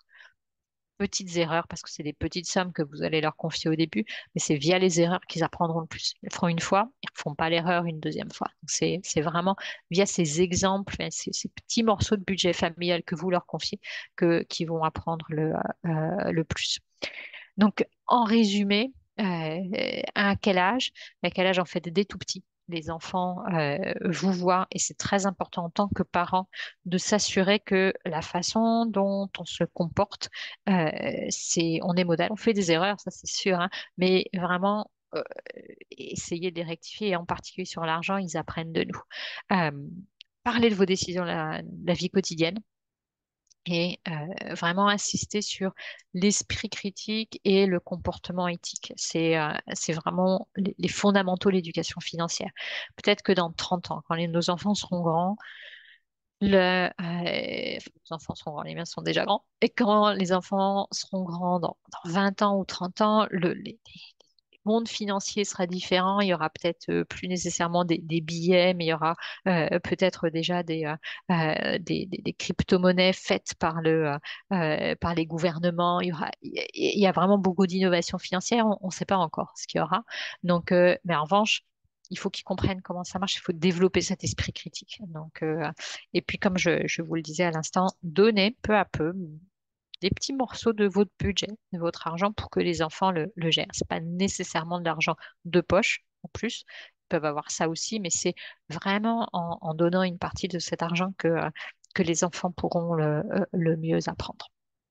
petites erreurs, parce que c'est des petites sommes que vous allez leur confier au début, mais c'est via les erreurs qu'ils apprendront le plus. Ils le feront une fois, ils ne refont pas l'erreur une deuxième fois. Donc c'est, c'est vraiment via ces exemples, hein, ces, ces petits morceaux de budget familial que vous leur confiez, que, qu'ils vont apprendre le, euh, le plus. Donc, en résumé, euh, à quel âge? À quel âge, en fait, dès tout petit, les enfants euh, vous voient, et c'est très important en tant que parent de s'assurer que la façon dont on se comporte, euh, c'est, on est modèle. On fait des erreurs, ça c'est sûr, hein, mais vraiment euh, essayer de les rectifier, et en particulier sur l'argent, ils apprennent de nous. Euh, Parlez de vos décisions, la, la vie quotidienne et euh, vraiment insister sur l'esprit critique et le comportement éthique. C'est euh, c'est vraiment les, les fondamentaux de l'éducation financière. Peut-être que dans trente ans, quand les- nos enfants seront grands, le, euh, enfin, nos enfants seront grands, les miens sont déjà grands, et quand les enfants seront grands dans, dans vingt ans ou trente ans, le, les, monde financier sera différent. Il y aura peut-être euh, plus nécessairement des, des billets, mais il y aura euh, peut-être déjà des, euh, euh, des, des- des crypto-monnaies faites par le, euh, euh, par les gouvernements. Il y aura, il y a il y a vraiment beaucoup d'innovations financières. On ne sait pas encore ce qu'il y aura. Donc, euh, mais en revanche, il faut qu'ils comprennent comment ça marche. Il faut développer cet esprit critique. Donc, euh, et puis, comme je, je vous le disais à l'instant, donner peu à peu des petits morceaux de votre budget, de votre argent pour que les enfants le, le gèrent. C'est pas nécessairement de l'argent de poche en plus. Ils peuvent avoir ça aussi, mais c'est vraiment en, en donnant une partie de cet argent que, euh, que les enfants pourront le, euh, le mieux apprendre.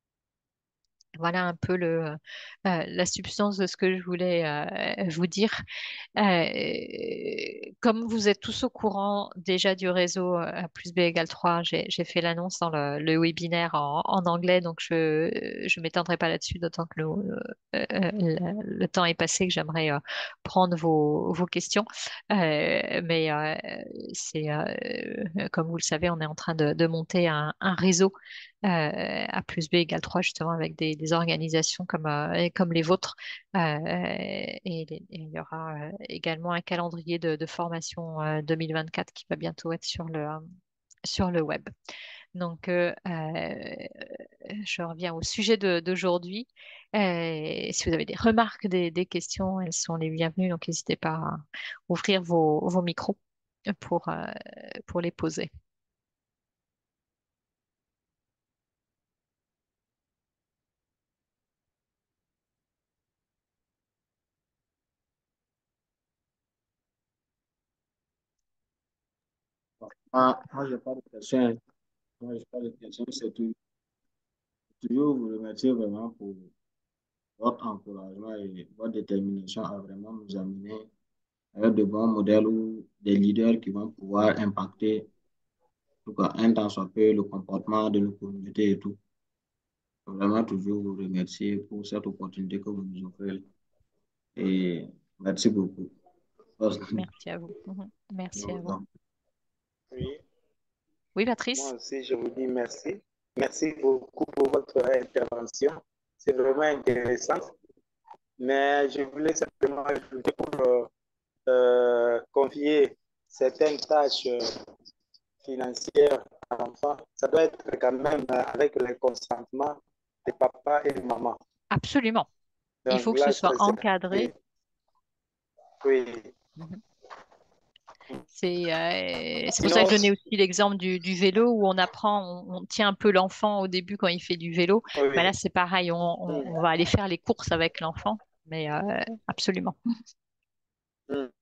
Voilà un peu le, euh, la substance de ce que je voulais euh, vous dire. Euh, Comme vous êtes tous au courant déjà du réseau euh, A plus B égale trois, j'ai, j'ai fait l'annonce dans le, le webinaire en, en anglais, donc je je m'étendrai pas là-dessus, d'autant que le, euh, euh, le, le temps est passé, que j'aimerais euh, prendre vos, vos questions. Euh, mais euh, c'est euh, comme vous le savez, on est en train de, de monter un, un réseau euh, A plus B égale trois, justement, avec des, des organisations comme, euh, comme les vôtres. Euh, et, et il y aura euh, également un calendrier de, de formation euh, deux mille vingt-quatre qui va bientôt être sur le, euh, sur le web. Donc, euh, euh, je reviens au sujet de- d'aujourd'hui. Euh, si vous avez des remarques, des, des questions, elles sont les bienvenues. Donc, n'hésitez pas à ouvrir vos, vos micros pour, euh, pour les poser. Ah, moi, j'ai pas de question. Moi, j'ai pas de question, c'est tout. toujours vous remercier vraiment pour votre encouragement et votre détermination à vraiment nous amener avec de bons modèles ou des leaders qui vont pouvoir impacter, en tout cas, un tant soit peu, le comportement de nos communautés et tout. Vraiment toujours vous remercier pour cette opportunité que vous nous offrez et merci beaucoup. Merci à vous. Mhm. Merci à vous. Donc, Oui, Oui, moi Patrice? aussi, je vous dis merci. Merci beaucoup pour votre intervention. C'est vraiment intéressant. Mais je voulais simplement ajouter pour euh, euh, confier certaines tâches euh, financières à l'enfant. Ça doit être quand même euh, avec le consentement des papas et des mamans. Absolument. Il faut Donc que ce là, soit c'est encadré. oui. Mhm. C'est euh, c'est pour ça Sinon, que je donnais aussi l'exemple du, du vélo où on apprend, on, on tient un peu l'enfant au début quand il fait du vélo. Ben là, oui. c'est pareil, on, on- on va aller faire les courses avec l'enfant. Mais euh, absolument. Mm,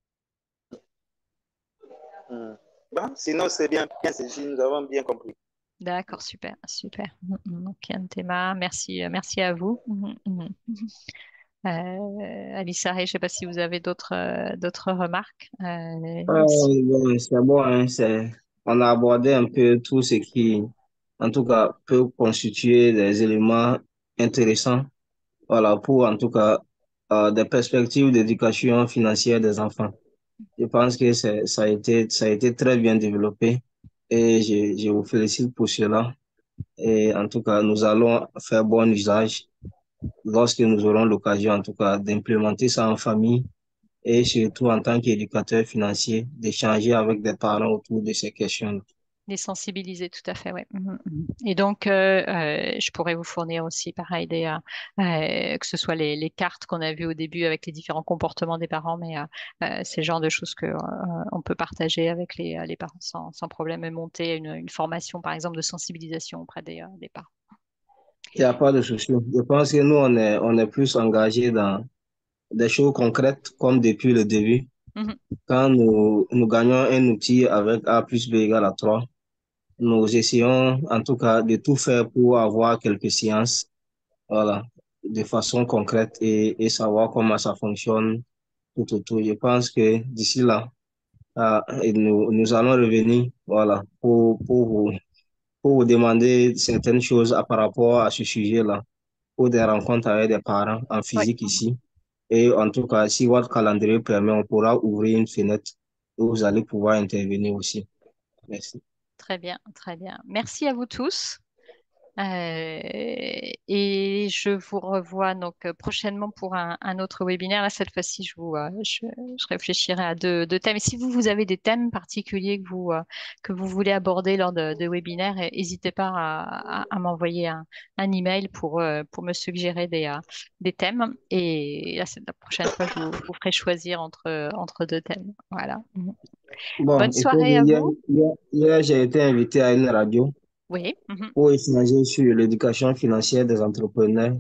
mm. Bon, sinon, c'est bien, bien, c'est si nous avons bien compris. D'accord, super, super. Mhm, mhm. Ok, Ntema, merci, euh, merci à vous. Mhm, mhm. Euh, Alice Sarré, je ne sais pas si vous avez d'autres euh, d'autres remarques. Euh, Euh, si- bon, c'est bon, hein, c'est, on a abordé un peu tout ce qui, en tout cas, peut constituer des éléments intéressants, voilà, pour, en tout cas, euh, des perspectives d'éducation financière des enfants. Je pense que c'est, ça a été, ça a été très bien développé et je, je vous félicite pour cela. Et en tout cas, nous allons faire bon usage lorsque nous aurons l'occasion, en tout cas, d'implémenter ça en famille et surtout en tant qu'éducateur financier, d'échanger avec des parents autour de ces questions. les sensibiliser, tout à fait, oui. Et donc, euh, euh, je pourrais vous fournir aussi, pareil, des, euh, euh, que ce soit les, les cartes qu'on a vues au début avec les différents comportements des parents, mais euh, euh, c'est le genre de choses que euh, on peut partager avec les, euh, les parents sans, sans problème et monter une, une formation, par exemple, de sensibilisation auprès des, euh, des parents. Il n'y a pas de souci. Je pense que nous, on est, on est plus engagés dans des choses concrètes comme depuis le début. Mhm. Quand nous, nous gagnons un outil avec A plus B égale à trois, nous essayons en tout cas de tout faire pour avoir quelques séances, voilà, de façon concrète et, et savoir comment ça fonctionne tout autour. Je pense que d'ici là, ah, et nous, nous allons revenir, voilà, pour, pour vous, pour vous demander certaines choses à- par rapport à ce sujet-là, pour des rencontres avec des parents en Oui, physique ici. Et en tout cas, si votre calendrier permet, on pourra ouvrir une fenêtre où vous allez pouvoir intervenir aussi. Merci. très bien, très bien. Merci à vous tous. Euh, et je vous revois donc euh, prochainement pour un, un autre webinaire. Là, cette fois-ci, je vous, euh, je, je réfléchirai à deux, deux thèmes. Et si vous, vous avez des thèmes particuliers que vous, euh, que vous voulez aborder lors de, de webinaires, eh, n'hésitez pas à, à- à m'envoyer un, un email pour, euh, pour me suggérer des, euh, des thèmes. Et là, c'est la prochaine fois, je vous, je vous ferai choisir entre, entre deux thèmes. Voilà. Mhm. Bonne Bon, il faut soirée dire, à hier, vous. hier, hier, j'ai été invité à une radio Oui. Mhm. pour échanger sur l'éducation financière des entrepreneurs.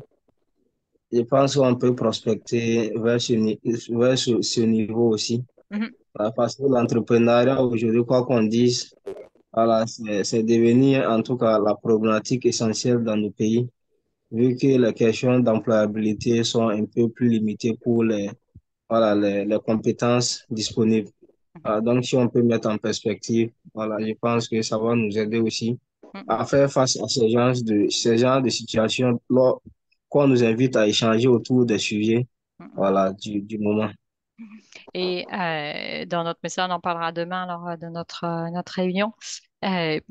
Je pense qu'on peut prospecter vers ce, ni- vers ce, ce niveau aussi. Mhm. Voilà, parce que l'entrepreneuriat aujourd'hui, quoi qu'on dise, voilà, c'est c'est devenu en tout cas la problématique essentielle dans nos pays, vu que les questions d'employabilité sont un peu plus limitées pour les, voilà, les, les compétences disponibles. Mhm. Voilà, donc, si on peut mettre en perspective, voilà, je pense que ça va nous aider aussi Mhm. à faire face à ces genres de, ces genres de situations lors qu'on nous invite à échanger autour des sujets, Mhm. voilà, du, du moment. Et euh, dans notre message, on en parlera demain lors de notre, euh, notre réunion. Euh,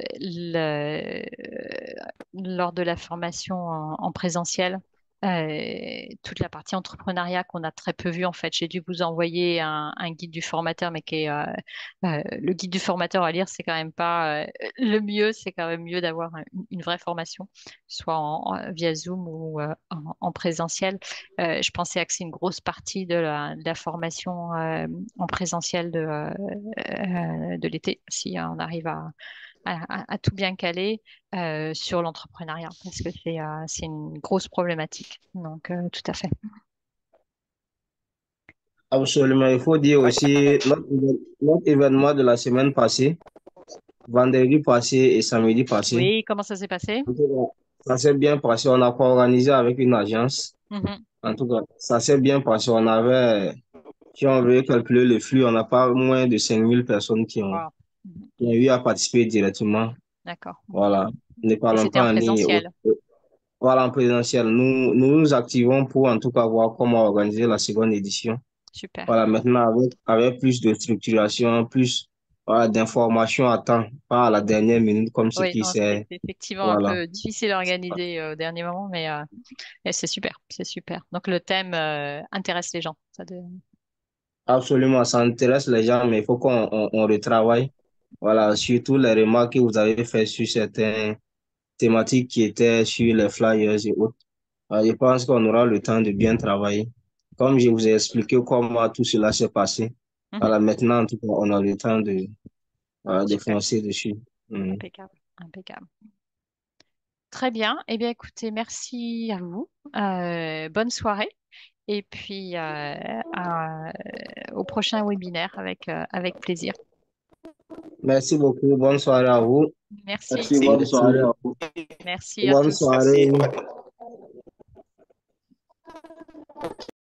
le- Lors de la formation en, en présentiel, euh, toute la partie entrepreneuriat qu'on a très peu vue en fait. J'ai dû vous envoyer un, un guide du formateur, mais qui est euh, euh, le guide du formateur à lire, c'est quand même pas euh, le mieux. C'est quand même mieux d'avoir une, une vraie formation, soit en, en- via Zoom ou euh, en, en présentiel. Euh, je pensais axer une grosse partie de la, de la formation euh, en présentiel de, euh, euh, de l'été, si euh, on arrive à, à- à tout bien caler euh, sur l'entrepreneuriat, parce que c'est euh, c'est une grosse problématique. Donc, euh, tout à fait. Absolument. Il faut dire Oui, aussi notre, évén- notre événement de la semaine passée, vendredi passé et samedi passé. Oui, comment ça s'est passé? ça s'est bien passé. On a pas organisé avec une agence. Mhm. En tout cas, ça s'est bien passé. On avait, si on veut calculer le flux, on n'a pas moins de cinq mille personnes qui ont, Wow. Mhm. qui ont eu à participer directement. D'accord. Mhm. Voilà. Ne Et parlons c'était en pas en ligne. Au- présentiel. au- Voilà, en présentiel. Nous, nous nous activons pour en tout cas voir comment organiser la seconde édition. Super. Voilà, maintenant, avec, avec plus de structuration, plus voilà, d'informations à temps, pas à la dernière minute comme ce Oui, qui non, c'était s'est. effectivement un Voilà. peu difficile à organiser euh, au dernier moment, mais euh, et c'est super, c'est super. Donc le thème euh, intéresse les gens. Ça de... Absolument, ça intéresse les gens, mais il faut qu'on on, on retravaille. Voilà, surtout les remarques que vous avez faites sur certaines thématiques qui étaient sur les flyers et autres. Euh, Je pense qu'on aura le temps de bien travailler. Comme je vous ai expliqué comment tout cela s'est passé. Mhm. Voilà, maintenant, en tout cas, on a le temps de, voilà, de Super, foncer dessus. Mm. impeccable, impeccable. Très bien. Eh bien, écoutez, merci à vous. Euh, bonne soirée. Et puis, euh, à- au prochain webinaire avec, euh, avec plaisir. Merci beaucoup. Bonne soirée à vous. Merci. Merci, bonne Merci. soirée à vous. Merci à Bonne tous. soirée. Merci.